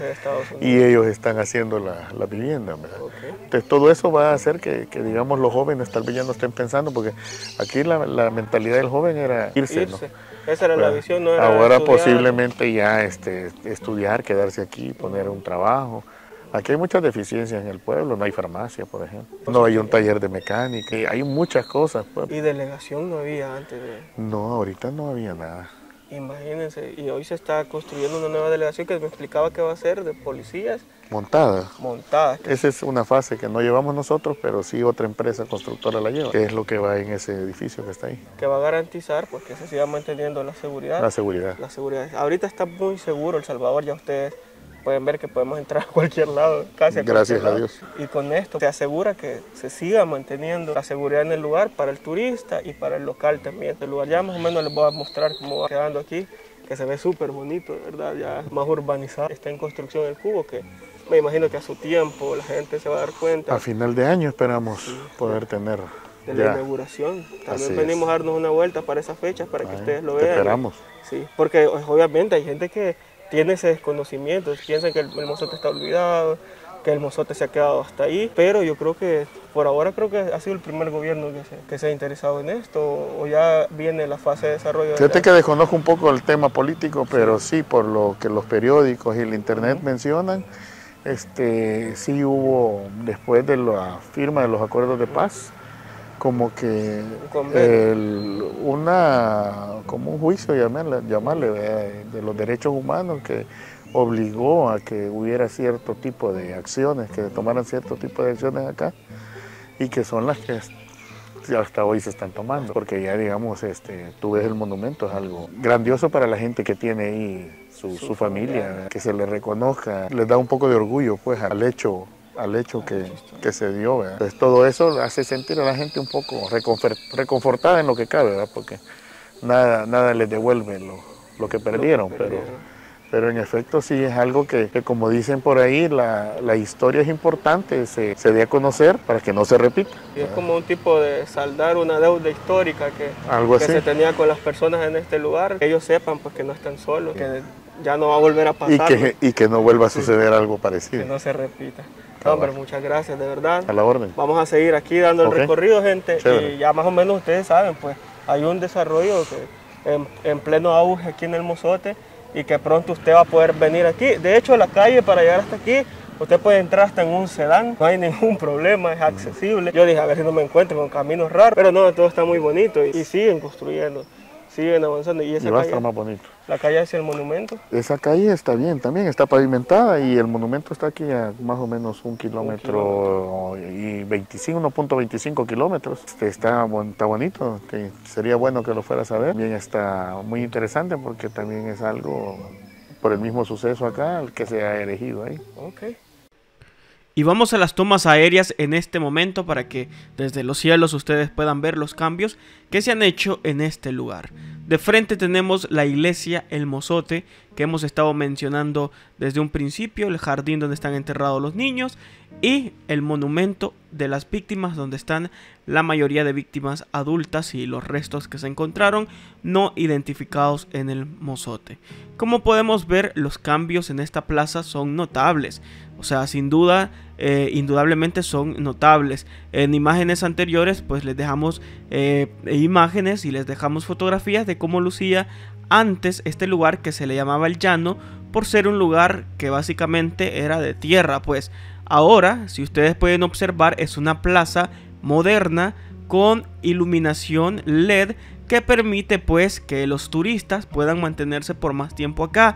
S3: y ellos están haciendo la, la vivienda, ¿verdad? Okay. Entonces todo eso va a hacer que, que, digamos, los jóvenes tal vez ya no estén pensando, porque aquí la, la mentalidad del joven era irse, irse. ¿no?
S1: Esa era ¿verdad? La visión, no era
S3: ahora estudiar. Posiblemente ya este, estudiar, quedarse aquí, poner un trabajo. Aquí hay muchas deficiencias en el pueblo, no hay farmacia, por ejemplo, no hay un taller de mecánica, hay muchas cosas. Pues.
S1: ¿Y delegación no había antes? De...
S3: No, ahorita no había nada.
S1: Imagínense, y hoy se está construyendo una nueva delegación que me explicaba que va a ser de policías.
S3: Montada.
S1: Montada.
S3: Esa es una fase que no llevamos nosotros, pero sí otra empresa constructora la lleva, que es lo que va en ese edificio que está ahí.
S1: Que va a garantizar pues, que se siga manteniendo la seguridad.
S3: La seguridad.
S1: La seguridad. Ahorita está muy seguro El Salvador, ya ustedes pueden ver que podemos entrar a cualquier lado, casi a
S3: Gracias
S1: lado.
S3: a Dios.
S1: Y con esto se asegura que se siga manteniendo la seguridad en el lugar para el turista y para el local también. El lugar ya más o menos les voy a mostrar cómo va quedando aquí, que se ve súper bonito, ¿verdad? Ya más urbanizado. Está en construcción el cubo, que me imagino que a su tiempo la gente se va a dar cuenta.
S3: A final de año esperamos sí, poder tener
S1: de la ya. inauguración. También Así venimos es. a darnos una vuelta para esas fechas, para Ay, que ustedes lo vean.
S3: Esperamos.
S1: Sí, porque obviamente hay gente que tiene ese desconocimiento, piensan que el, el mozote está olvidado, que el mozote se ha quedado hasta ahí, pero yo creo que por ahora creo que ha sido el primer gobierno que se, que se ha interesado en esto, o ya viene la fase de desarrollo.
S3: Fíjate que desconozco un poco el tema político, pero sí, sí por lo que los periódicos y el internet uh-huh. mencionan, este, sí hubo, después de la firma de los acuerdos de paz, como que el, una, como un juicio, llamarle, llamarle de, de los derechos humanos que obligó a que hubiera cierto tipo de acciones, que tomaran cierto tipo de acciones acá y que son las que hasta hoy se están tomando, porque ya digamos, este, tú ves el monumento, es algo grandioso para la gente que tiene ahí su, su familia, que se le reconozca, les da un poco de orgullo pues al hecho al hecho que, que se dio, ¿verdad? Entonces todo eso hace sentir a la gente un poco reconfortada en lo que cabe, ¿verdad? Porque nada, nada les devuelve lo, lo que perdieron, pero, pero en efecto sí es algo que, que como dicen por ahí, la, la historia es importante, se, se dé a conocer para que no se repita.
S1: Y es como un tipo de saldar una deuda histórica que, algo que se tenía con las personas en este lugar, que ellos sepan pues, que no están solos, sí. que ya no va a volver a pasar.
S3: Y que, y que no vuelva a suceder sí. algo parecido.
S1: Que no se repita. No, hombre, muchas gracias, de verdad.
S3: A la orden.
S1: Vamos a seguir aquí dando el okay. recorrido, gente. Chévere. Y ya más o menos ustedes saben, pues hay un desarrollo que en, en pleno auge aquí en el Mozote y que pronto usted va a poder venir aquí. De hecho, la calle para llegar hasta aquí, usted puede entrar hasta en un sedán, no hay ningún problema, es accesible. Yo dije, a ver si no me encuentro con caminos raros, pero no, todo está muy bonito y, y siguen construyendo. Siguen avanzando. Y, esa
S3: y va
S1: calle,
S3: a estar más bonito.
S1: La calle hacia el monumento.
S3: Esa calle está bien también, está pavimentada y el monumento está aquí a más o menos un kilómetro, un kilómetro. y veinticinco, uno punto veinticinco kilómetros. Este, está, está bonito, que sería bueno que lo fueras a ver. También está muy interesante porque también es algo por el mismo suceso acá, el que se ha elegido ahí.
S1: Okay.
S6: Y vamos a las tomas aéreas en este momento para que desde los cielos ustedes puedan ver los cambios que se han hecho en este lugar. De frente tenemos la iglesia El Mozote, que hemos estado mencionando desde un principio, el jardín donde están enterrados los niños y el monumento de las víctimas donde están la mayoría de víctimas adultas y los restos que se encontraron no identificados en el Mozote. Como podemos ver, los cambios en esta plaza son notables. O sea, sin duda, eh, indudablemente son notables. En imágenes anteriores, pues les dejamos eh, imágenes y les dejamos fotografías de cómo lucía antes este lugar que se le llamaba El Llano, por ser un lugar que básicamente era de tierra. Pues ahora, si ustedes pueden observar, es una plaza moderna con iluminación L E D que permite pues que los turistas puedan mantenerse por más tiempo acá.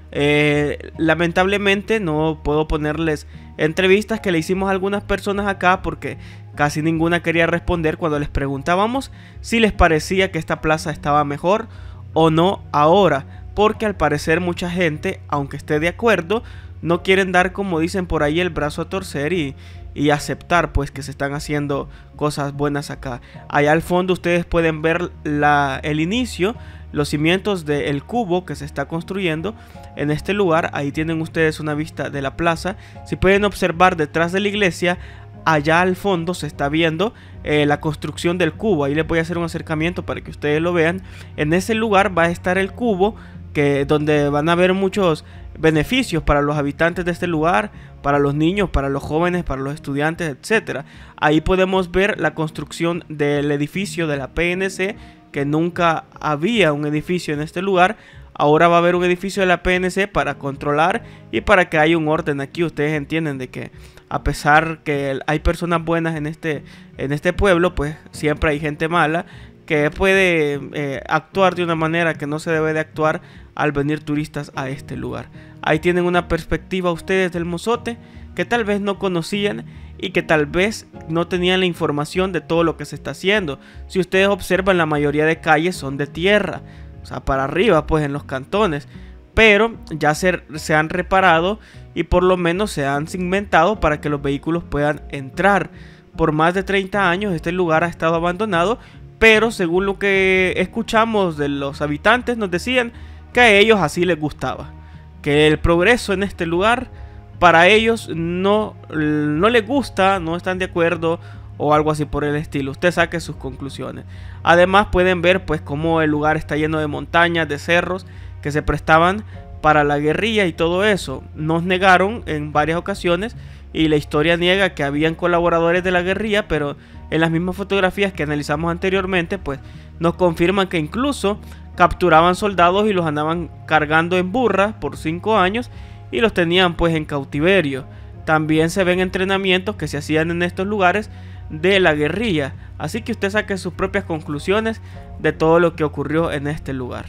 S6: Eh, lamentablemente no puedo ponerles entrevistas que le hicimos a algunas personas acá porque casi ninguna quería responder cuando les preguntábamos si les parecía que esta plaza estaba mejor o no ahora, porque al parecer mucha gente, aunque esté de acuerdo, no quieren dar, como dicen por ahí, el brazo a torcer y, y aceptar pues que se están haciendo cosas buenas acá. Allá al fondo ustedes pueden ver la, el inicio, los cimientos del cubo que se está construyendo en este lugar. Ahí tienen ustedes una vista de la plaza. Si pueden observar detrás de la iglesia, allá al fondo se está viendo eh, la construcción del cubo. Ahí les voy a hacer un acercamiento para que ustedes lo vean. En ese lugar va a estar el cubo, que donde van a haber muchos beneficios para los habitantes de este lugar, para los niños, para los jóvenes, para los estudiantes, etcétera. Ahí podemos ver la construcción del edificio de la P N C, que nunca había un edificio en este lugar. Ahora va a haber un edificio de la P N C para controlar y para que haya un orden aquí. Ustedes entienden de que a pesar que hay personas buenas en este, en este pueblo, pues siempre hay gente mala que puede eh, actuar de una manera que no se debe de actuar al venir turistas a este lugar. Ahí tienen una perspectiva ustedes del Mozote que tal vez no conocían y que tal vez no tenían la información de todo lo que se está haciendo. Si ustedes observan, la mayoría de calles son de tierra, o sea, para arriba pues en los cantones, pero ya se, se han reparado y por lo menos se han cimentado para que los vehículos puedan entrar. Por más de treinta años este lugar ha estado abandonado, pero según lo que escuchamos de los habitantes, nos decían que a ellos así les gustaba, que el progreso en este lugar para ellos no, no les gusta, no están de acuerdo o algo así por el estilo. Usted saque sus conclusiones. Además pueden ver pues cómo el lugar está lleno de montañas, de cerros que se prestaban para la guerrilla y todo eso. Nos negaron en varias ocasiones y la historia niega que habían colaboradores de la guerrilla, pero en las mismas fotografías que analizamos anteriormente pues nos confirman que incluso capturaban soldados y los andaban cargando en burras por cinco años y los tenían pues en cautiverio. También se ven entrenamientos que se hacían en estos lugares de la guerrilla, así que usted saque sus propias conclusiones de todo lo que ocurrió en este lugar.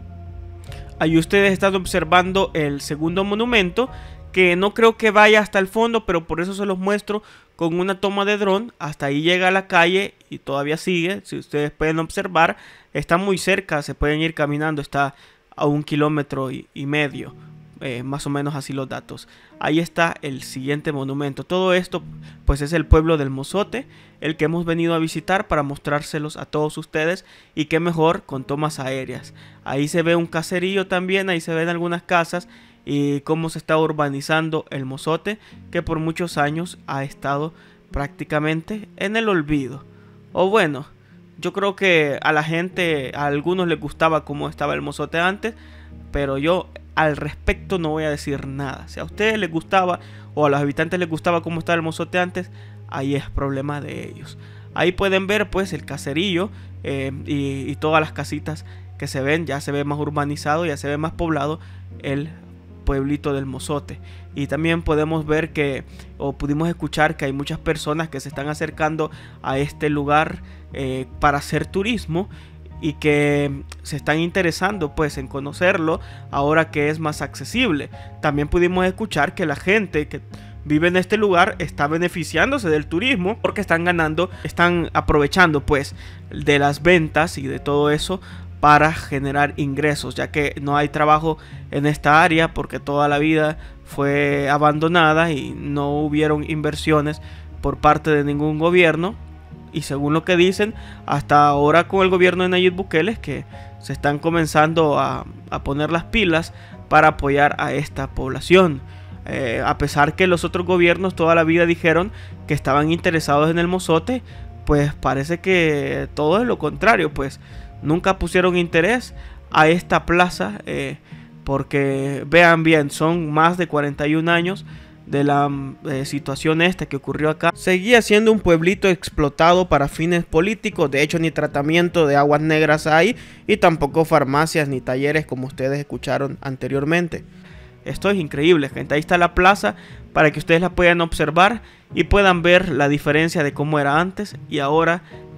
S6: Ahí ustedes están observando el segundo monumento, que no creo que vaya hasta el fondo, pero por eso se los muestro con una toma de dron. Hasta ahí llega a la calle y todavía sigue. Si ustedes pueden observar, está muy cerca, se pueden ir caminando, está a un kilómetro y, y medio, eh, más o menos así los datos. Ahí está el siguiente monumento. Todo esto pues es el pueblo del Mozote, el que hemos venido a visitar para mostrárselos a todos ustedes, y qué mejor con tomas aéreas. Ahí se ve un caserío también, ahí se ven algunas casas y cómo se está urbanizando el Mozote, que por muchos años ha estado prácticamente en el olvido. O bueno, yo creo que a la gente, a algunos les gustaba cómo estaba el Mozote antes, pero yo al respecto no voy a decir nada. Si a ustedes les gustaba o a los habitantes les gustaba cómo estaba el Mozote antes, ahí es problema de ellos. Ahí pueden ver pues el caserillo eh, y, y todas las casitas que se ven. Ya se ve más urbanizado, ya se ve más poblado el pueblito del Mozote. Y también podemos ver que, o pudimos escuchar que hay muchas personas que se están acercando a este lugar eh, para hacer turismo, y que se están interesando pues en conocerlo ahora que es más accesible. También pudimos escuchar que la gente que vive en este lugar está beneficiándose del turismo porque están ganando, están aprovechando pues de las ventas y de todo eso para generar ingresos, ya que no hay trabajo en esta área porque toda la vida fue abandonada y no hubieron inversiones por parte de ningún gobierno. Y según lo que dicen, hasta ahora con el gobierno de Nayib Bukele es que se están comenzando a, a poner las pilas para apoyar a esta población. Eh, a pesar que los otros gobiernos toda la vida dijeron que estaban interesados en el Mozote, pues parece que todo es lo contrario, pues nunca pusieron interés a esta plaza, eh, porque vean bien, son más de cuarenta y un años de la eh, situación esta que ocurrió acá. Seguía siendo un pueblito explotado para fines políticos. De hecho, ni tratamiento de aguas negras hay, y tampoco farmacias ni talleres como ustedes escucharon anteriormente. Esto es increíble, gente. Ahí está la plaza para que ustedes la puedan observar y puedan ver la diferencia de cómo era antes y ahora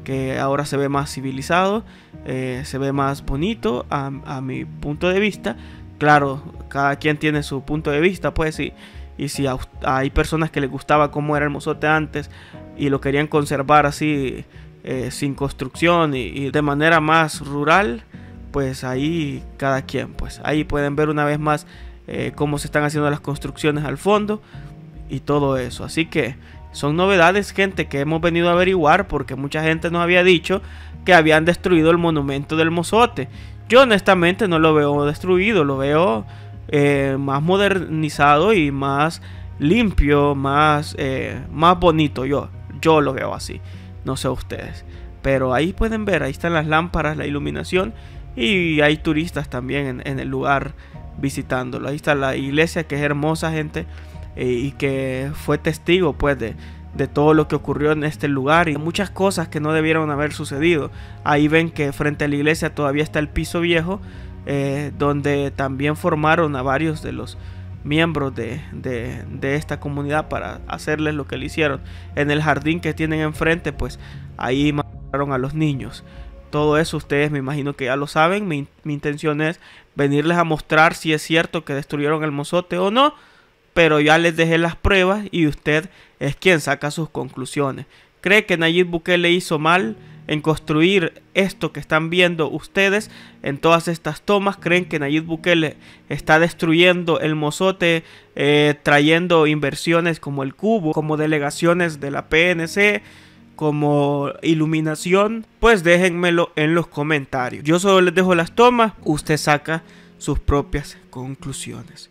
S6: que ahora se ve más civilizado, eh, se ve más bonito a, a mi punto de vista. Claro, cada quien tiene su punto de vista, pues, y, y si a, hay personas que les gustaba cómo era el Mozote antes y lo querían conservar así, eh, sin construcción y, y de manera más rural, pues ahí cada quien, pues ahí pueden ver una vez más eh, cómo se están haciendo las construcciones al fondo y todo eso. Así que son novedades, gente, que hemos venido a averiguar porque mucha gente nos había dicho que habían destruido el monumento del Mozote. Yo honestamente no lo veo destruido, lo veo eh, más modernizado y más limpio, más, eh, más bonito. Yo, yo lo veo así, no sé ustedes. Pero ahí pueden ver, ahí están las lámparas, la iluminación, y hay turistas también en, en el lugar visitándolo. Ahí está la iglesia, que es hermosa, gente, eh, y que fue testigo pues de, de todo lo que ocurrió en este lugar y muchas cosas que no debieron haber sucedido. Ahí ven que frente a la iglesia todavía está el piso viejo, eh, donde también formaron a varios de los miembros de, de, de esta comunidad para hacerles lo que le hicieron. En el jardín que tienen enfrente, pues ahí mataron a los niños. Todo eso ustedes me imagino que ya lo saben. Mi, mi intención es venirles a mostrar si es cierto que destruyeron el Mozote o no, pero ya les dejé las pruebas y usted es quien saca sus conclusiones. ¿Cree que Nayib Bukele hizo mal en construir esto que están viendo ustedes en todas estas tomas? ¿Creen que Nayib Bukele está destruyendo el Mozote, eh, trayendo inversiones como el Cubo, como delegaciones de la P N C, como iluminación? Pues déjenmelo en los comentarios. Yo solo les dejo las tomas, usted saca sus propias conclusiones.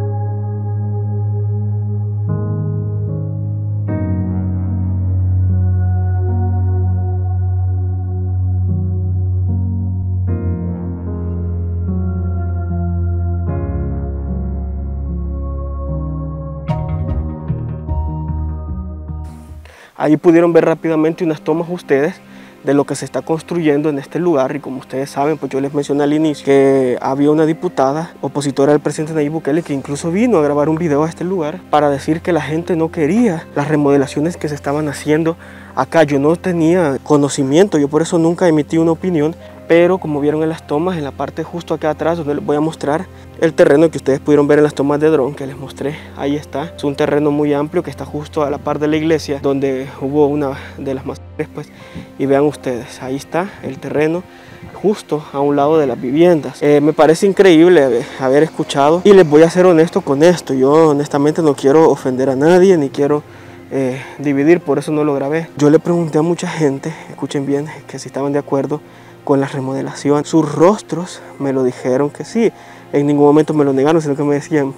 S1: Ahí pudieron ver rápidamente unas tomas ustedes de lo que se está construyendo en este lugar, y como ustedes saben, pues yo les mencioné al inicio que había una diputada opositora del presidente Nayib Bukele que incluso vino a grabar un video a este lugar para decir que la gente no quería las remodelaciones que se estaban haciendo acá. Yo no tenía conocimiento, yo por eso nunca emití una opinión, pero como vieron en las tomas, en la parte justo acá atrás donde les voy a mostrar el terreno que ustedes pudieron ver en las tomas de dron que les mostré, ahí está. Es un terreno muy amplio que está justo a la par de la iglesia donde hubo una de las masacres, pues, y vean ustedes, ahí está el terreno justo a un lado de las viviendas. Eh, me parece increíble haber escuchado, y les voy a ser honesto con esto, yo honestamente no quiero ofender a nadie ni quiero eh, dividir, por eso no lo grabé. Yo le pregunté a mucha gente, escuchen bien, que si estaban de acuerdo con la remodelación. Sus rostros me lo dijeron que sí, en ningún momento me lo negaron, sino que me decían,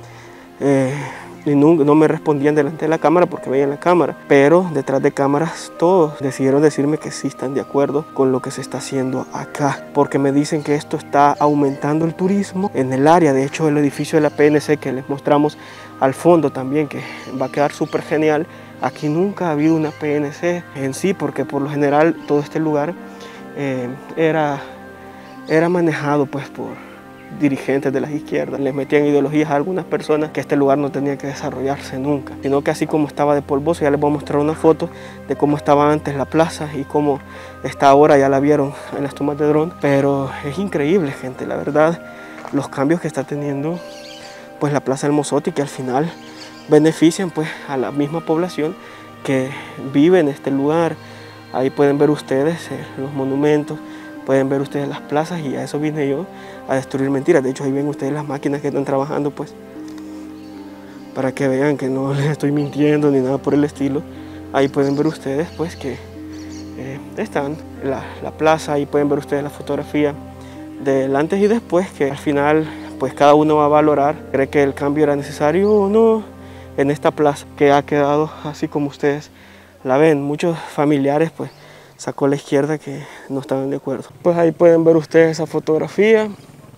S1: eh, y no, no me respondían delante de la cámara porque veían la cámara, pero detrás de cámaras todos decidieron decirme que sí están de acuerdo con lo que se está haciendo acá, porque me dicen que esto está aumentando el turismo en el área. De hecho, el edificio de la P N C que les mostramos al fondo también, que va a quedar súper genial, aquí nunca ha habido una P N C en sí, porque por lo general todo este lugar Eh, era, era manejado pues por dirigentes de las izquierdas. Les metían ideologías a algunas personas que este lugar no tenía que desarrollarse nunca, sino que así como estaba de polvoso, ya les voy a mostrar una foto de cómo estaba antes la plaza y cómo está ahora, ya la vieron en las tomas de dron, pero es increíble, gente, la verdad, los cambios que está teniendo pues la Plaza del Mozote, y que al final benefician pues a la misma población que vive en este lugar. Ahí pueden ver ustedes eh, los monumentos, pueden ver ustedes las plazas, y a eso vine yo, a destruir mentiras. De hecho, ahí ven ustedes las máquinas que están trabajando, pues, para que vean que no les estoy mintiendo ni nada por el estilo. Ahí pueden ver ustedes, pues, que eh, están la, la plaza. Ahí pueden ver ustedes la fotografía del antes y después, que al final, pues, cada uno va a valorar, cree que el cambio era necesario o no en esta plaza, que ha quedado así como ustedes la ven. Muchos familiares pues sacó la izquierda que no estaban de acuerdo. Pues ahí pueden ver ustedes esa fotografía.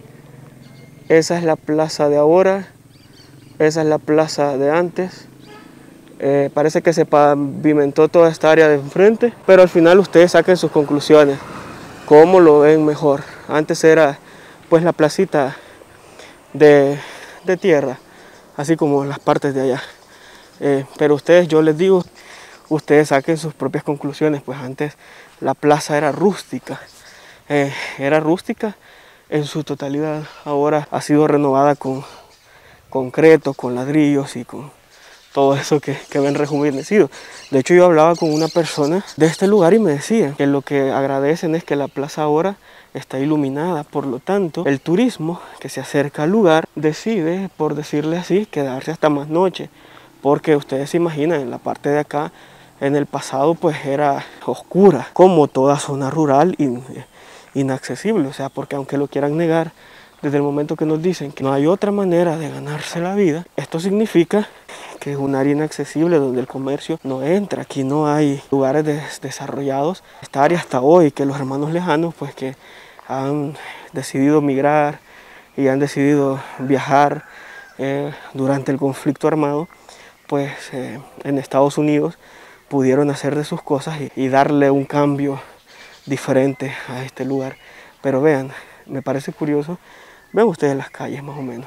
S1: Esa es la plaza de ahora, esa es la plaza de antes. Eh, parece que se pavimentó toda esta área de enfrente, pero al final ustedes saquen sus conclusiones, cómo lo ven mejor. Antes era pues la placita de, de tierra, así como las partes de allá. Eh, pero ustedes, yo les digo, ustedes saquen sus propias conclusiones, pues antes la plaza era rústica, eh, era rústica en su totalidad. Ahora ha sido renovada con concreto, con ladrillos y con todo eso que, que ven rejuvenecido. De hecho, yo hablaba con una persona de este lugar y me decía que lo que agradecen es que la plaza ahora está iluminada. Por lo tanto, el turismo que se acerca al lugar decide, por decirle así, quedarse hasta más noche. Porque ustedes se imaginan, en la parte de acá, en el pasado, pues era oscura, como toda zona rural in, inaccesible. O sea, porque aunque lo quieran negar, desde el momento que nos dicen que no hay otra manera de ganarse la vida, esto significa que es un área inaccesible donde el comercio no entra. Aquí no hay lugares des desarrollados. Esta área hasta hoy, que los hermanos lejanos, pues que han decidido migrar y han decidido viajar eh, durante el conflicto armado, pues eh, en Estados Unidos pudieron hacer de sus cosas y, y darle un cambio diferente a este lugar. Pero vean, me parece curioso. Ven ustedes las calles más o menos.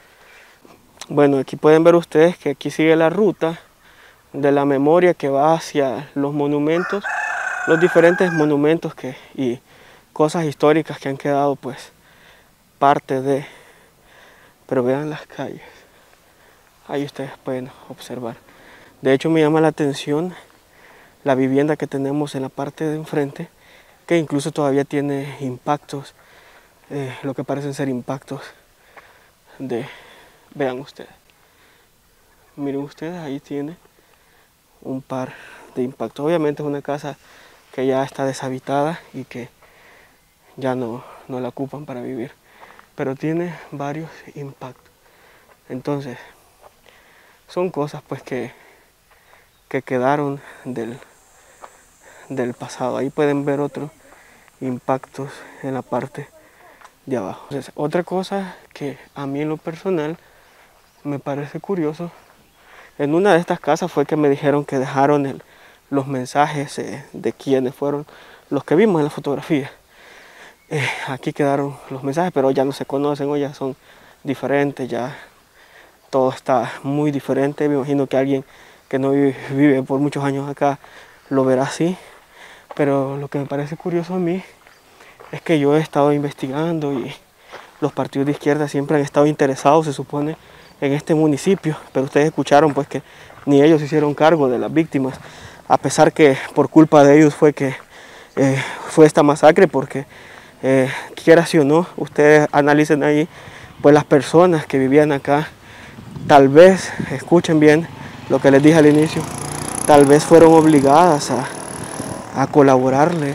S1: Bueno, aquí pueden ver ustedes que aquí sigue la ruta de la memoria que va hacia los monumentos, los diferentes monumentos que, y cosas históricas que han quedado pues parte de. Pero vean las calles. Ahí ustedes pueden observar. De hecho, me llama la atención la vivienda que tenemos en la parte de enfrente, que incluso todavía tiene impactos, eh, lo que parecen ser impactos de... Vean ustedes, miren ustedes, ahí tiene un par de impactos. Obviamente es una casa que ya está deshabitada y que ya no, no la ocupan para vivir, pero tiene varios impactos. Entonces, son cosas pues que, que quedaron del, del pasado. Ahí pueden ver otros impactos en la parte de abajo. Entonces, otra cosa que a mí en lo personal me parece curioso, en una de estas casas fue que me dijeron que dejaron el, los mensajes eh, de quienes fueron los que vimos en la fotografía. Eh, aquí quedaron los mensajes, pero ya no se conocen, o ya son diferentes, ya todo está muy diferente. Me imagino que alguien que no vive, vive por muchos años acá lo verá así. Pero lo que me parece curioso a mí es que yo he estado investigando y los partidos de izquierda siempre han estado interesados, se supone, en este municipio, pero ustedes escucharon pues que ni ellos se hicieron cargo de las víctimas, a pesar que por culpa de ellos fue que eh, fue esta masacre, porque eh, quiera sí o no, ustedes analicen ahí, pues las personas que vivían acá, tal vez, escuchen bien lo que les dije al inicio, tal vez fueron obligadas a, a colaborarle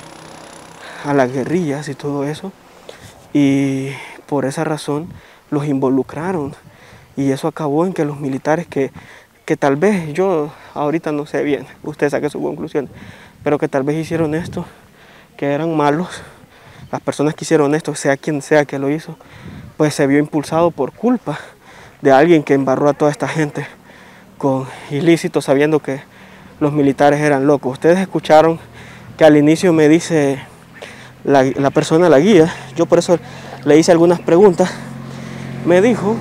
S1: a las guerrillas y todo eso, y por esa razón los involucraron. Y eso acabó en que los militares que, que tal vez, yo ahorita no sé bien, usted saque su conclusión, pero que tal vez hicieron esto, que eran malos, las personas que hicieron esto, sea quien sea que lo hizo, pues se vio impulsado por culpa de alguien que embarró a toda esta gente con ilícitos, sabiendo que los militares eran locos. Ustedes escucharon que al inicio me dice la, la persona, la guía, yo por eso le hice algunas preguntas, me dijo...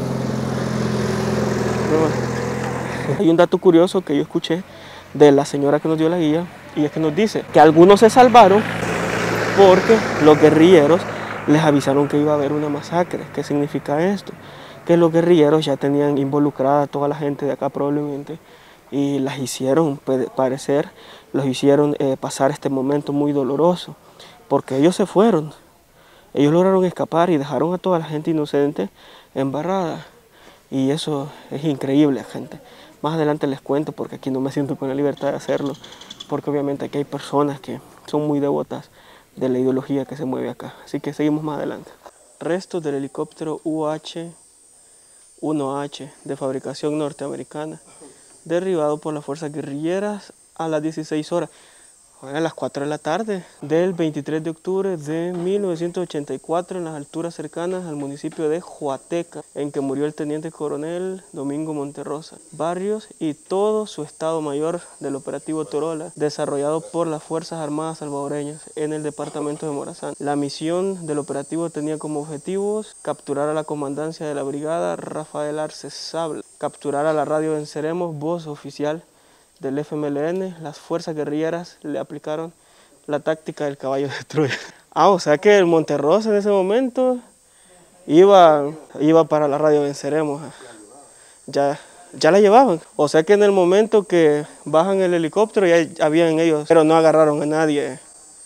S1: Hay un dato curioso que yo escuché de la señora que nos dio la guía, y es que nos dice que algunos se salvaron porque los guerrilleros les avisaron que iba a haber una masacre. ¿Qué significa esto? Que los guerrilleros ya tenían involucrada a toda la gente de acá probablemente y las hicieron parecer, los hicieron eh, pasar este momento muy doloroso, porque ellos se fueron, ellos lograron escapar y dejaron a toda la gente inocente embarrada. Y eso es increíble, gente. Más adelante les cuento, porque aquí no me siento con la libertad de hacerlo, porque obviamente aquí hay personas que son muy devotas de la ideología que se mueve acá. Así que seguimos más adelante. Restos del helicóptero U H uno H de fabricación norteamericana, derribado por las fuerzas guerrilleras a las dieciséis horas. A las cuatro de la tarde del veintitrés de octubre de mil novecientos ochenta y cuatro en las alturas cercanas al municipio de Huateca, en que murió el teniente coronel Domingo Monterrosa Barrios y todo su estado mayor del operativo Torola, desarrollado por las Fuerzas Armadas Salvadoreñas en el departamento de Morazán. La misión del operativo tenía como objetivos capturar a la comandancia de la brigada Rafael Arce Sabla, capturar a la radio Venceremos, voz oficial del F M L N. Las fuerzas guerrilleras le aplicaron la táctica del caballo de Troya. Ah, o sea que el Monterrosa en ese momento iba, iba para la radio Venceremos. Ya, ya la llevaban. O sea que en el momento que bajan el helicóptero ya habían ellos, pero no agarraron a nadie.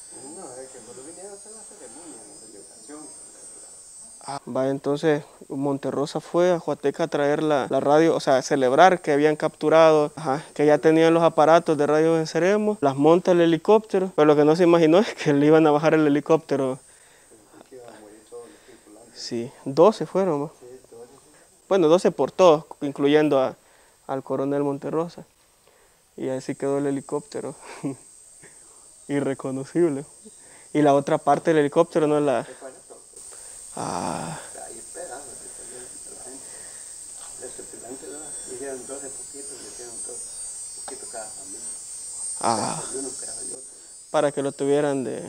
S1: Ah, va, entonces Monterrosa fue a Huateca a traer la, la radio, o sea, a celebrar que habían capturado, ajá, que ya tenían los aparatos de radio Venceremos, las monta el helicóptero, pero lo que no se imaginó es que le iban a bajar el helicóptero. Sí, doce fueron, ¿no? Bueno, doce por todos, incluyendo a, al coronel Monterrosa. Y así quedó el helicóptero, irreconocible. Y la otra parte del helicóptero no es la... Ah. Ah. Para que lo tuvieran de...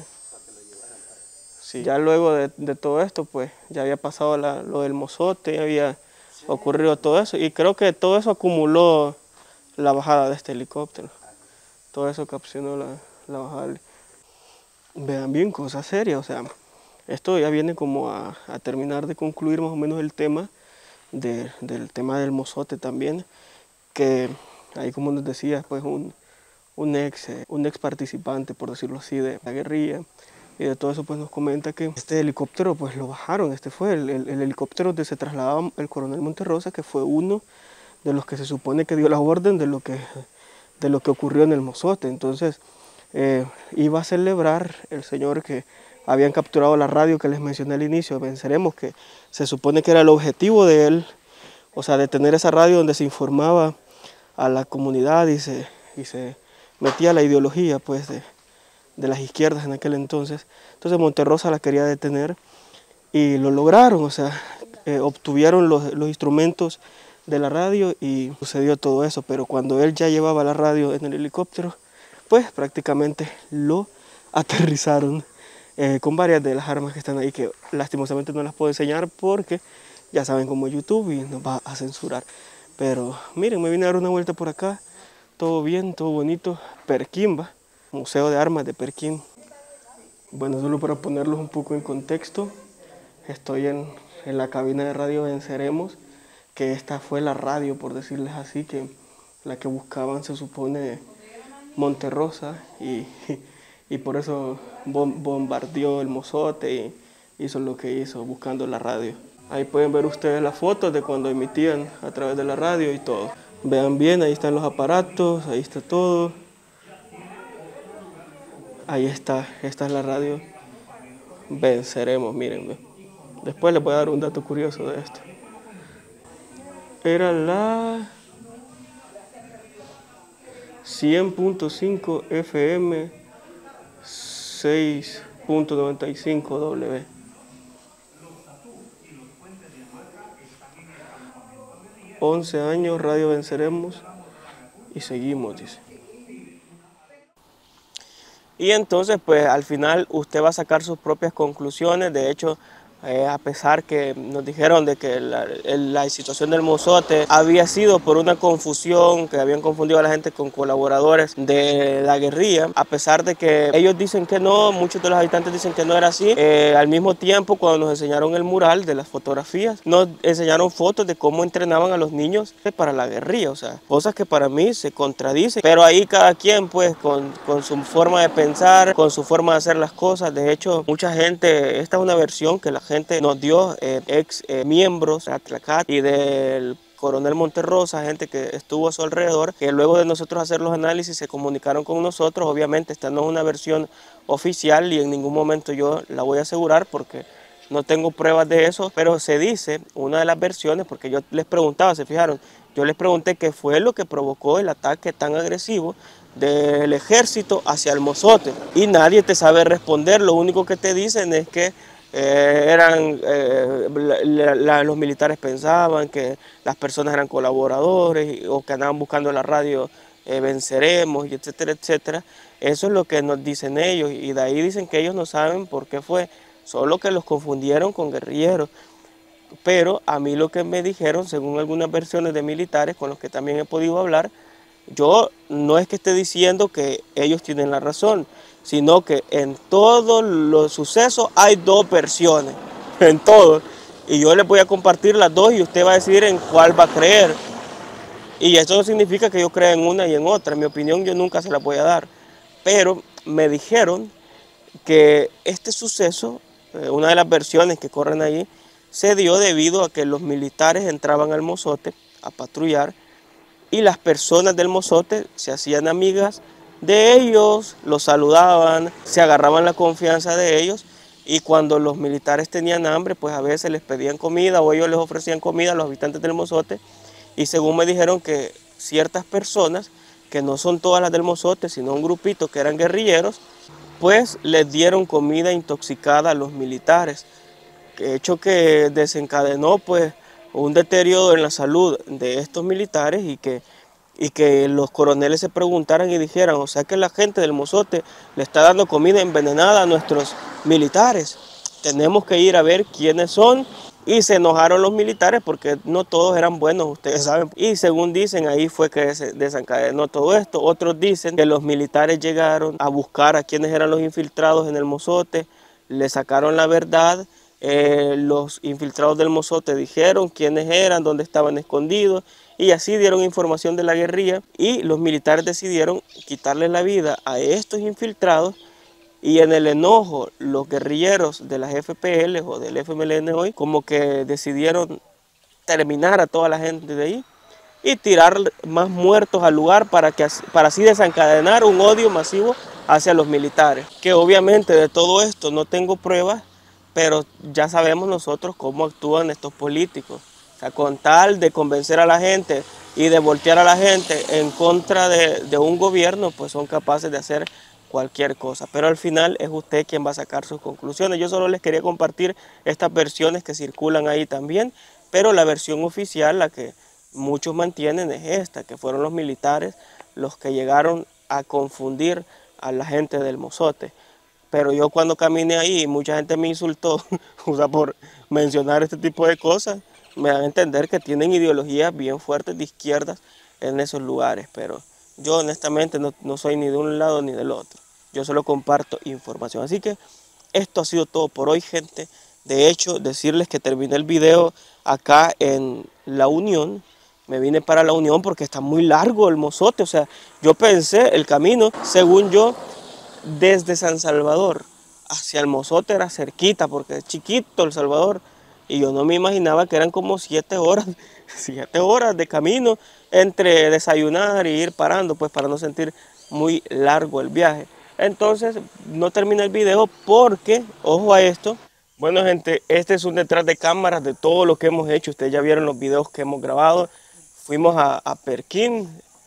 S1: Sí. Ya luego de, de todo esto, pues ya había pasado la, lo del mozote, ya había ocurrido todo eso. Y creo que todo eso acumuló la bajada de este helicóptero. Todo eso ocasionó la, la bajada. Vean bien, cosas serias, o sea... Esto ya viene como a, a terminar de concluir más o menos el tema de, del tema del mozote también, que ahí como nos decía, pues un, un, ex, un ex participante, por decirlo así, de la guerrilla, y de todo eso pues nos comenta que este helicóptero pues lo bajaron, este fue el, el, el helicóptero donde se trasladaba el coronel Monterrosa, que fue uno de los que se supone que dio la orden de lo que, de lo que ocurrió en el mozote. Entonces eh, iba a celebrar el señor que habían capturado la radio que les mencioné al inicio, Venceremos, que se supone que era el objetivo de él, o sea, de tener esa radio donde se informaba a la comunidad y se, y se metía la ideología pues, de, de las izquierdas en aquel entonces. Entonces Monterrosa la quería detener y lo lograron, o sea, eh, obtuvieron los, los instrumentos de la radio y sucedió todo eso, pero cuando él ya llevaba la radio en el helicóptero, pues prácticamente lo aterrizaron. Eh, con varias de las armas que están ahí, que lastimosamente no las puedo enseñar porque ya saben cómo es YouTube y nos va a censurar. Pero miren, me vine a dar una vuelta por acá, todo bien, todo bonito. Perquín, va, Museo de Armas de Perquín. Bueno, solo para ponerlos un poco en contexto, estoy en, en la cabina de radio Venceremos, que esta fue la radio, por decirles así, que la que buscaban se supone Monterrosa y... y por eso bombardeó el mozote y hizo lo que hizo buscando la radio. Ahí pueden ver ustedes las fotos de cuando emitían a través de la radio y todo. Vean bien, ahí están los aparatos, ahí está todo. Ahí está, esta es la radio Venceremos, miren. Después les voy a dar un dato curioso de esto. Era la cien punto cinco F M, seis punto noventa y cinco W. once años, radio Venceremos y seguimos, dice. Y entonces, pues al final usted va a sacar sus propias conclusiones. De hecho, Eh, a pesar que nos dijeron de que la, la situación del mozote había sido por una confusión, que habían confundido a la gente con colaboradores de la guerrilla, a pesar de que ellos dicen que no, muchos de los habitantes dicen que no era así, eh, al mismo tiempo cuando nos enseñaron el mural de las fotografías, nos enseñaron fotos de cómo entrenaban a los niños para la guerrilla, o sea, cosas que para mí se contradicen, pero ahí cada quien pues con, con su forma de pensar, con su forma de hacer las cosas. De hecho, mucha gente, esta es una versión que la gente nos dio, eh, ex eh, miembros de Atlacat y del coronel Monterrosa, gente que estuvo a su alrededor, que luego de nosotros hacer los análisis se comunicaron con nosotros. Obviamente esta no es una versión oficial y en ningún momento yo la voy a asegurar porque no tengo pruebas de eso, pero se dice, una de las versiones, porque yo les preguntaba, se fijaron, yo les pregunté qué fue lo que provocó el ataque tan agresivo del ejército hacia el mozote y nadie te sabe responder. Lo único que te dicen es que Eh, eran, eh, la, la, los militares pensaban que las personas eran colaboradores o que andaban buscando la radio eh, Venceremos, y etcétera, etcétera. Eso es lo que nos dicen ellos y de ahí dicen que ellos no saben por qué fue, solo que los confundieron con guerrilleros. Pero a mí lo que me dijeron, según algunas versiones de militares con los que también he podido hablar, yo no es que esté diciendo que ellos tienen la razón, sino que en todos los sucesos hay dos versiones, en todos. Y yo les voy a compartir las dos y usted va a decidir en cuál va a creer. Y eso no significa que yo crea en una y en otra. En mi opinión, yo nunca se la voy a dar. Pero me dijeron que este suceso, una de las versiones que corren ahí, se dio debido a que los militares entraban al mozote a patrullar y las personas del mozote se hacían amigas de ellos, los saludaban, se agarraban la confianza de ellos. Y cuando los militares tenían hambre, pues a veces les pedían comida o ellos les ofrecían comida a los habitantes del mozote. Y según me dijeron que ciertas personas, que no son todas las del mozote, sino un grupito que eran guerrilleros, pues les dieron comida intoxicada a los militares. Hecho que desencadenó pues un deterioro en la salud de estos militares y que, y que los coroneles se preguntaran y dijeran, o sea que la gente del mozote le está dando comida envenenada a nuestros militares. Tenemos que ir a ver quiénes son. Y se enojaron los militares porque no todos eran buenos, ustedes saben. Y según dicen, ahí fue que se desencadenó todo esto. Otros dicen que los militares llegaron a buscar a quienes eran los infiltrados en el mozote, le sacaron la verdad. Eh, los infiltrados del mozote dijeron quiénes eran, dónde estaban escondidos. Y así dieron información de la guerrilla. Y los militares decidieron quitarle la vida a estos infiltrados. Y en el enojo, los guerrilleros de las F P L o del F M L N hoy, como que decidieron terminar a toda la gente de ahí y tirar más muertos al lugar para, que, para así desencadenar un odio masivo hacia los militares. Que obviamente de todo esto no tengo pruebas, pero ya sabemos nosotros cómo actúan estos políticos. O sea, con tal de convencer a la gente y de voltear a la gente en contra de, de un gobierno, pues son capaces de hacer cualquier cosa, pero al final es usted quien va a sacar sus conclusiones. Yo solo les quería compartir estas versiones que circulan ahí también, pero la versión oficial, la que muchos mantienen, es esta, que fueron los militares los que llegaron a confundir a la gente del mozote. Pero yo cuando caminé ahí, mucha gente me insultó, o sea, por mencionar este tipo de cosas, me dan a entender que tienen ideologías bien fuertes de izquierdas en esos lugares, pero yo honestamente no, no soy ni de un lado ni del otro. Yo solo comparto información. Así que esto ha sido todo por hoy, gente. De hecho, decirles que terminé el video acá en La Unión. Me vine para La Unión porque está muy largo el mozote. O sea, yo pensé el camino, según yo, desde San Salvador hacia el mozote era cerquita porque es chiquito El Salvador. Y yo no me imaginaba que eran como siete horas, siete horas de camino entre desayunar y ir parando, pues para no sentir muy largo el viaje. Entonces no terminé el video porque, ojo a esto, bueno gente, este es un detrás de cámaras de todo lo que hemos hecho. Ustedes ya vieron los videos que hemos grabado. Fuimos a, a Perquín,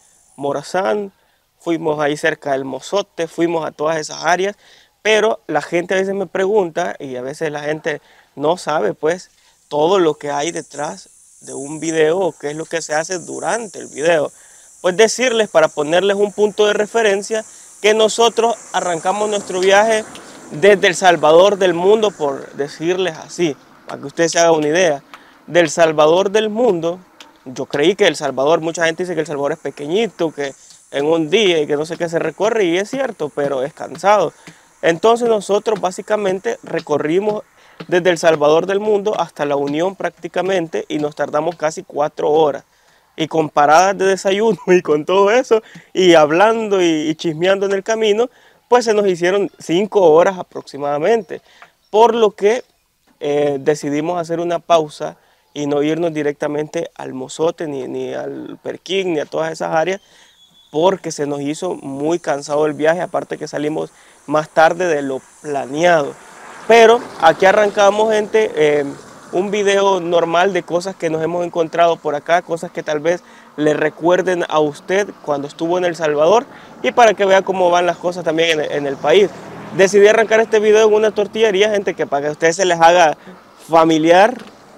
S1: Morazán, fuimos ahí cerca del mozote, fuimos a todas esas áreas, pero la gente a veces me pregunta y a veces la gente no sabe pues todo lo que hay detrás de un video o qué es lo que se hace durante el video. Pues decirles, para ponerles un punto de referencia, que nosotros arrancamos nuestro viaje desde El Salvador del mundo, por decirles así, para que ustedes se hagan una idea. Del Salvador del mundo, yo creí que El Salvador, mucha gente dice que El Salvador es pequeñito, que en un día y que no sé qué se recorre, y es cierto, pero es cansado. Entonces nosotros básicamente recorrimos desde El Salvador del mundo hasta La Unión prácticamente y nos tardamos casi cuatro horas. Y con paradas de desayuno y con todo eso, y hablando y, y chismeando en el camino, pues se nos hicieron cinco horas aproximadamente. Por lo que eh, decidimos hacer una pausa y no irnos directamente al mozote, ni, ni al Perquín, ni a todas esas áreas, porque se nos hizo muy cansado el viaje, aparte que salimos más tarde de lo planeado. Pero aquí arrancamos, gente, eh, un video normal de cosas que nos hemos encontrado por acá, cosas que tal vez le recuerden a usted cuando estuvo en El Salvador y para que vea cómo van las cosas también en, en el país. Decidí arrancar este video en una tortillería, gente, que para que a ustedes se les haga familiar.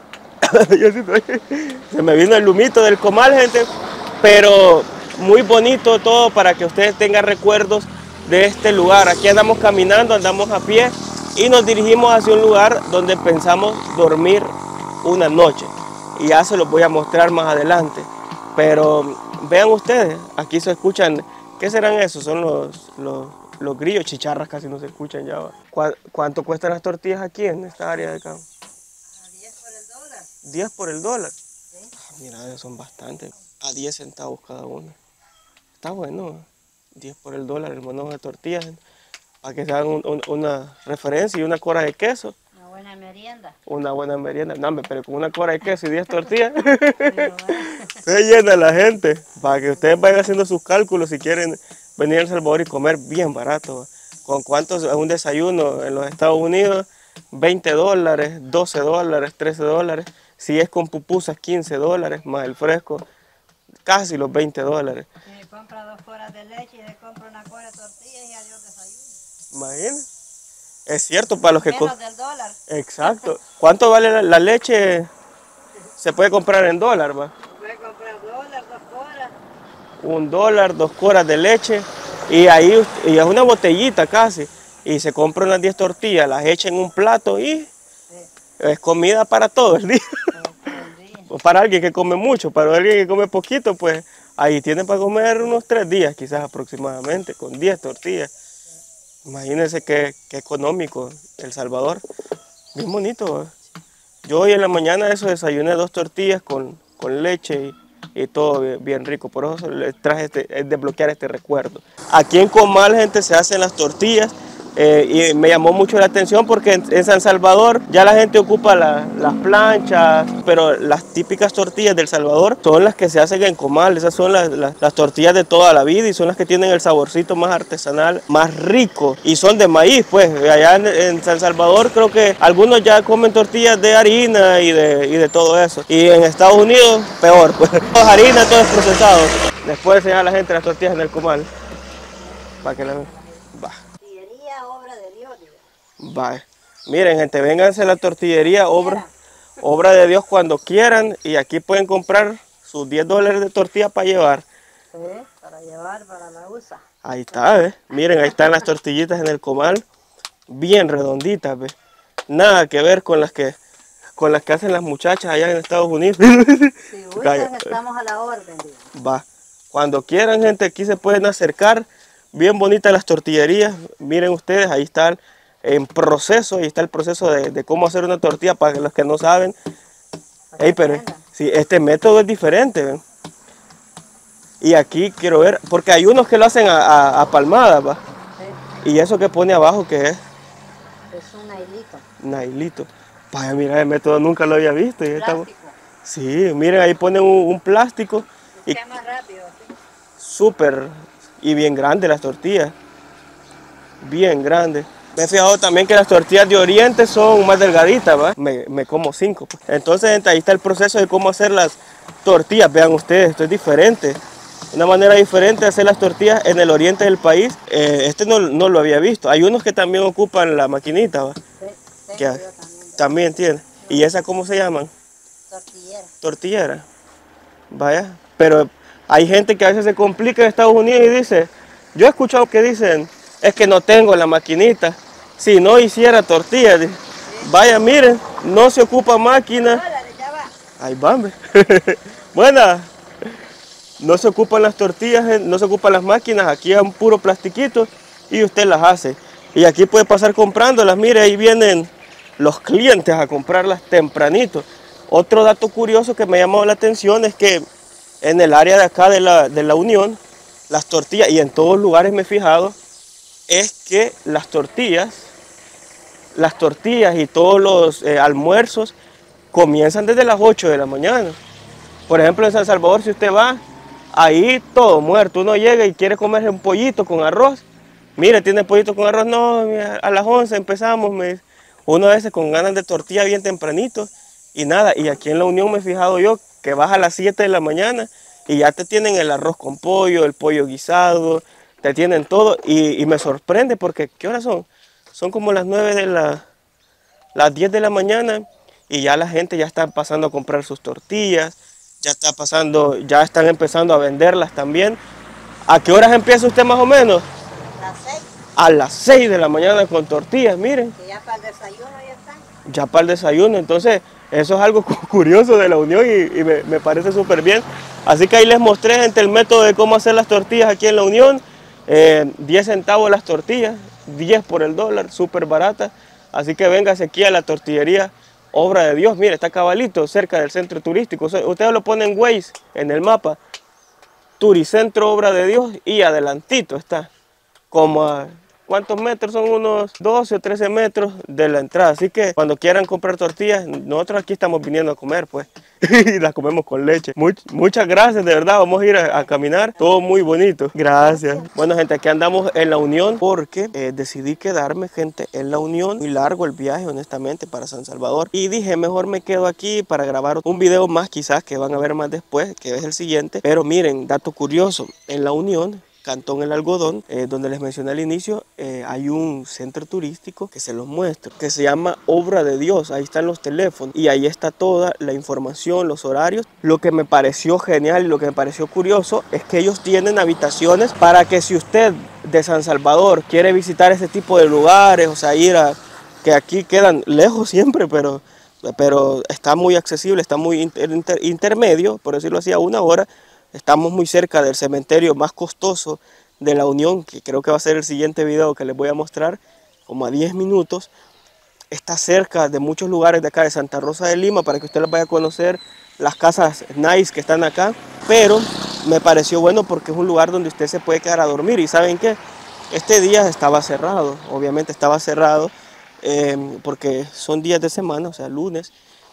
S1: Se me vino el humito del comal, gente, pero muy bonito todo para que ustedes tengan recuerdos de este lugar. Aquí andamos caminando, andamos a pie y nos dirigimos hacia un lugar donde pensamos dormir una noche. Y ya se los voy a mostrar más adelante. Pero vean ustedes, aquí se escuchan, ¿qué serán esos? Son los, los los grillos, chicharras casi no se escuchan ya. ¿Cu ¿Cuánto cuestan las tortillas aquí en esta área de acá?
S7: diez por el dólar.
S1: diez por el dólar.
S7: Sí.
S1: Ah, mira, son bastantes. A diez centavos cada una. Está bueno. diez por el dólar el manojo de tortillas. Para que se hagan un, un, una referencia y una cora de queso.
S7: Una buena merienda.
S1: Una buena merienda. No, pero con una cora de queso y diez tortillas. Se llena la gente. Para que ustedes vayan haciendo sus cálculos si quieren venir a El Salvador y comer bien barato. ¿Con cuántos es un desayuno en los Estados Unidos? veinte dólares, doce dólares, trece dólares. Si es con pupusas, quince dólares, más el fresco, casi los veinte dólares.
S7: Si le compra dos coras de leche y le compra una cora de tortillas y adiós desayuno.
S1: Imagínate. Es cierto, para los que...
S7: Menos del dólar.
S1: Exacto. ¿Cuánto vale la, la leche? Se puede comprar en dólar, ¿va?
S7: Se puede comprar dólar, dos coras.
S1: Un dólar, dos coras de leche. Y ahí y es una botellita casi. Y se compra unas diez tortillas, las echa en un plato y
S7: Sí.
S1: es comida para todo el día.
S7: Todo el día.
S1: O para alguien que come mucho, para alguien que come poquito, pues ahí tiene para comer unos tres días quizás aproximadamente, con diez tortillas. Imagínense qué, qué económico El Salvador. Bien bonito, ¿eh? Yo hoy en la mañana eso desayuné dos tortillas con, con leche y, y todo bien, bien rico. Por eso les traje este, es desbloquear este recuerdo. Aquí en Comal, gente, se hacen las tortillas. Eh, y me llamó mucho la atención porque en, en San Salvador ya la gente ocupa la, las planchas, pero las típicas tortillas del Salvador son las que se hacen en Comal. Esas son las, las, las tortillas de toda la vida y son las que tienen el saborcito más artesanal, más rico, y son de maíz. Pues allá en, en San Salvador creo que algunos ya comen tortillas de harina y de, y de todo eso, y en Estados Unidos peor, pues todo es harina, todo es procesado. Después enseñar a la gente las tortillas en el Comal para que la vean.
S7: Obra de Dios, digo.
S1: Vale. Miren, gente, vénganse a la tortillería, obra, obra de Dios cuando quieran, y aquí pueden comprar sus diez dólares de tortilla para llevar.
S7: Sí, para llevar para la U S A.
S1: Ahí está, ¿ves? Miren, ahí están las tortillitas en el comal, bien redonditas, ¿ves? Nada que ver con las que, con las que hacen las muchachas allá en Estados Unidos.
S7: Si gustan, estamos a la orden, digo.
S1: Va. Cuando quieran, gente, aquí se pueden acercar. Bien bonitas las tortillerías, miren ustedes, ahí está en proceso, ahí está el proceso de, de cómo hacer una tortilla para los que no saben. Ey, pero sí, este método es diferente, ¿ven? Y aquí quiero ver, porque hay unos que lo hacen a, a, a palmadas, ¿va? Sí. Y eso que pone abajo, ¿qué es?
S7: Es un nailito.
S1: Nailito. Vaya, mira, el método nunca lo había visto. Y
S7: Plástico.
S1: Estamos... Sí, miren, ahí ponen un, un plástico.
S7: Se y... más rápido, sí.
S1: Súper... Y bien grandes las tortillas, bien grandes. Me he fijado también que las tortillas de Oriente son más delgaditas, ¿va? Me, me como cinco. Pues. Entonces, gente, ahí está el proceso de cómo hacer las tortillas. Vean ustedes, esto es diferente. Una manera diferente de hacer las tortillas en el oriente del país. Eh, este no, no lo había visto. Hay unos que también ocupan la maquinita, ¿va?
S7: Sí,
S1: que
S7: yo también.
S1: También tiene. ¿Y esas cómo se llaman?
S7: Tortillera.
S1: Tortillera. Vaya, pero... Hay gente que a veces se complica en Estados Unidos y dice, yo he escuchado que dicen, es que no tengo la maquinita, si no hiciera tortillas. Sí. Vaya, miren, no se ocupa máquina. Ahí van, buena. No se ocupan las tortillas, no se ocupan las máquinas, aquí es un puro plastiquito y usted las hace. Y aquí puede pasar comprándolas, mire, ahí vienen los clientes a comprarlas tempranito. Otro dato curioso que me llamó la atención es que en el área de acá de la, de la Unión, las tortillas, y en todos lugares me he fijado, es que las tortillas, las tortillas y todos los eh, almuerzos comienzan desde las ocho de la mañana. Por ejemplo, en San Salvador, si usted va, ahí todo muerto. Uno llega y quiere comer un pollito con arroz. Mire, tiene pollito con arroz. No, mira, a las once empezamos. Me... Uno a veces con ganas de tortilla bien tempranito y nada. Y aquí en la Unión me he fijado yo que vas a las siete de la mañana y ya te tienen el arroz con pollo, el pollo guisado, te tienen todo. Y, y me sorprende porque, ¿qué horas son? Son como las nueve de la, las diez de la mañana y ya la gente ya está pasando a comprar sus tortillas, ya está pasando, ya están empezando a venderlas también. ¿A qué horas empieza usted más o menos?
S7: Las seis.
S1: A las seis de la mañana con tortillas, miren.
S7: Que ya para el desayuno ya están.
S1: Ya para el desayuno, entonces eso es algo curioso de la Unión y, y me, me parece súper bien. Así que ahí les mostré, gente, el método de cómo hacer las tortillas aquí en la Unión. Eh, diez centavos las tortillas, diez por el dólar, súper barata. Así que véngase aquí a la tortillería Obra de Dios. Mire, está cabalito, cerca del centro turístico. Ustedes lo ponen en Waze, en el mapa, Turicentro Obra de Dios, y adelantito está, como a, ¿cuántos metros? Son unos doce o trece metros de la entrada. Así que cuando quieran comprar tortillas, nosotros aquí estamos viniendo a comer, pues, y las comemos con leche. Much, muchas gracias, de verdad, vamos a ir a, a caminar, todo muy bonito. Gracias. Bueno, gente, aquí andamos en La Unión porque eh, decidí quedarme, gente, en La Unión. Muy largo el viaje, honestamente, para San Salvador. Y dije, mejor me quedo aquí para grabar un video más, quizás, que van a ver más después, que es el siguiente. Pero miren, dato curioso, en La Unión, Cantón El Algodón, eh, donde les mencioné al inicio, eh, hay un centro turístico que se los muestro, que se llama Obra de Dios. Ahí están los teléfonos y ahí está toda la información, los horarios. Lo que me pareció genial y lo que me pareció curioso es que ellos tienen habitaciones para que si usted de San Salvador quiere visitar este tipo de lugares, o sea, ir a, que aquí quedan lejos siempre, pero, pero está muy accesible, está muy inter, inter, intermedio, por decirlo así, a una hora. Estamos muy cerca del cementerio más costoso de La Unión, que creo que va a ser el siguiente video que les voy a mostrar, como a diez minutos. Está cerca de muchos lugares de acá de Santa Rosa de Lima para que usted las vaya a conocer, las casas nice que están acá. Pero me pareció bueno porque es un lugar donde usted se puede quedar a dormir. Y ¿saben qué? Este día estaba cerrado, obviamente estaba cerrado eh, porque son días de semana, o sea, lunes.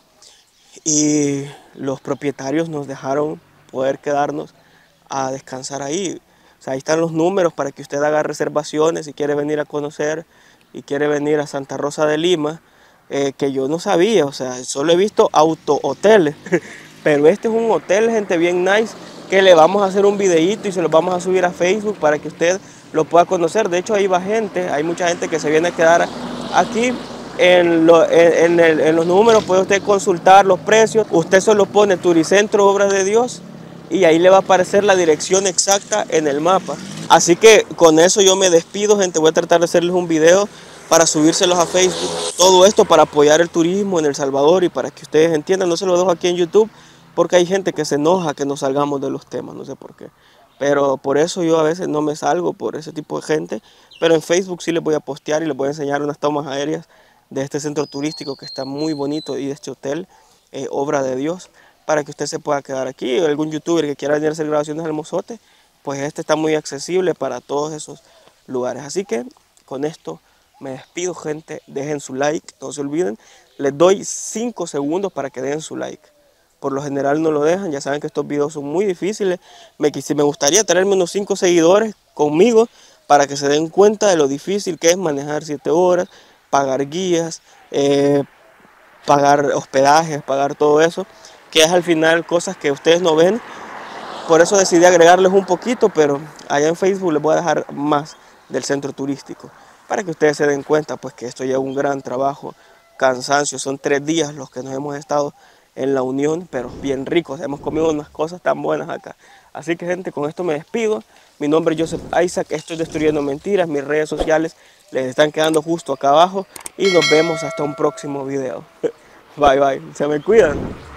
S1: Y los propietarios nos dejaron poder quedarnos a descansar ahí. O sea, ahí están los números para que usted haga reservaciones si quiere venir a conocer y quiere venir a Santa Rosa de Lima, eh, que yo no sabía, o sea, solo he visto auto hoteles, pero este es un hotel, gente, bien nice, que le vamos a hacer un videíto y se lo vamos a subir a Facebook para que usted lo pueda conocer. De hecho, ahí va gente, hay mucha gente que se viene a quedar aquí. En, lo, en, en, el, en los números puede usted consultar los precios, usted solo pone Turicentro Obra de Dios y ahí le va a aparecer la dirección exacta en el mapa. Así que con eso yo me despido, gente. Voy a tratar de hacerles un video para subírselos a Facebook. Todo esto para apoyar el turismo en El Salvador y para que ustedes entiendan. No se lo dejo aquí en YouTube porque hay gente que se enoja que nos salgamos de los temas, no sé por qué. Pero por eso yo a veces no me salgo por ese tipo de gente. Pero en Facebook sí les voy a postear y les voy a enseñar unas tomas aéreas de este centro turístico que está muy bonito y de este hotel, eh, Obra de Dios, para que usted se pueda quedar aquí. O algún youtuber que quiera venir a hacer grabaciones al Mozote, pues este está muy accesible para todos esos lugares. Así que con esto me despido, gente. Dejen su like, no se olviden. Les doy cinco segundos para que den su like. Por lo general no lo dejan, ya saben que estos videos son muy difíciles. Me, me gustaría tenerme unos cinco seguidores conmigo para que se den cuenta de lo difícil que es manejar siete horas, pagar guías, eh, pagar hospedajes, pagar todo eso, que es al final cosas que ustedes no ven. Por eso decidí agregarles un poquito, pero allá en Facebook les voy a dejar más del centro turístico, para que ustedes se den cuenta pues que esto lleva un gran trabajo, cansancio. Son tres días los que nos hemos estado en La Unión, pero bien ricos, hemos comido unas cosas tan buenas acá. Así que, gente, con esto me despido. Mi nombre es Joseph Isaac, estoy Destruyendo Mentiras, mis redes sociales les están quedando justo acá abajo y nos vemos hasta un próximo video. Bye, bye, se me cuidan.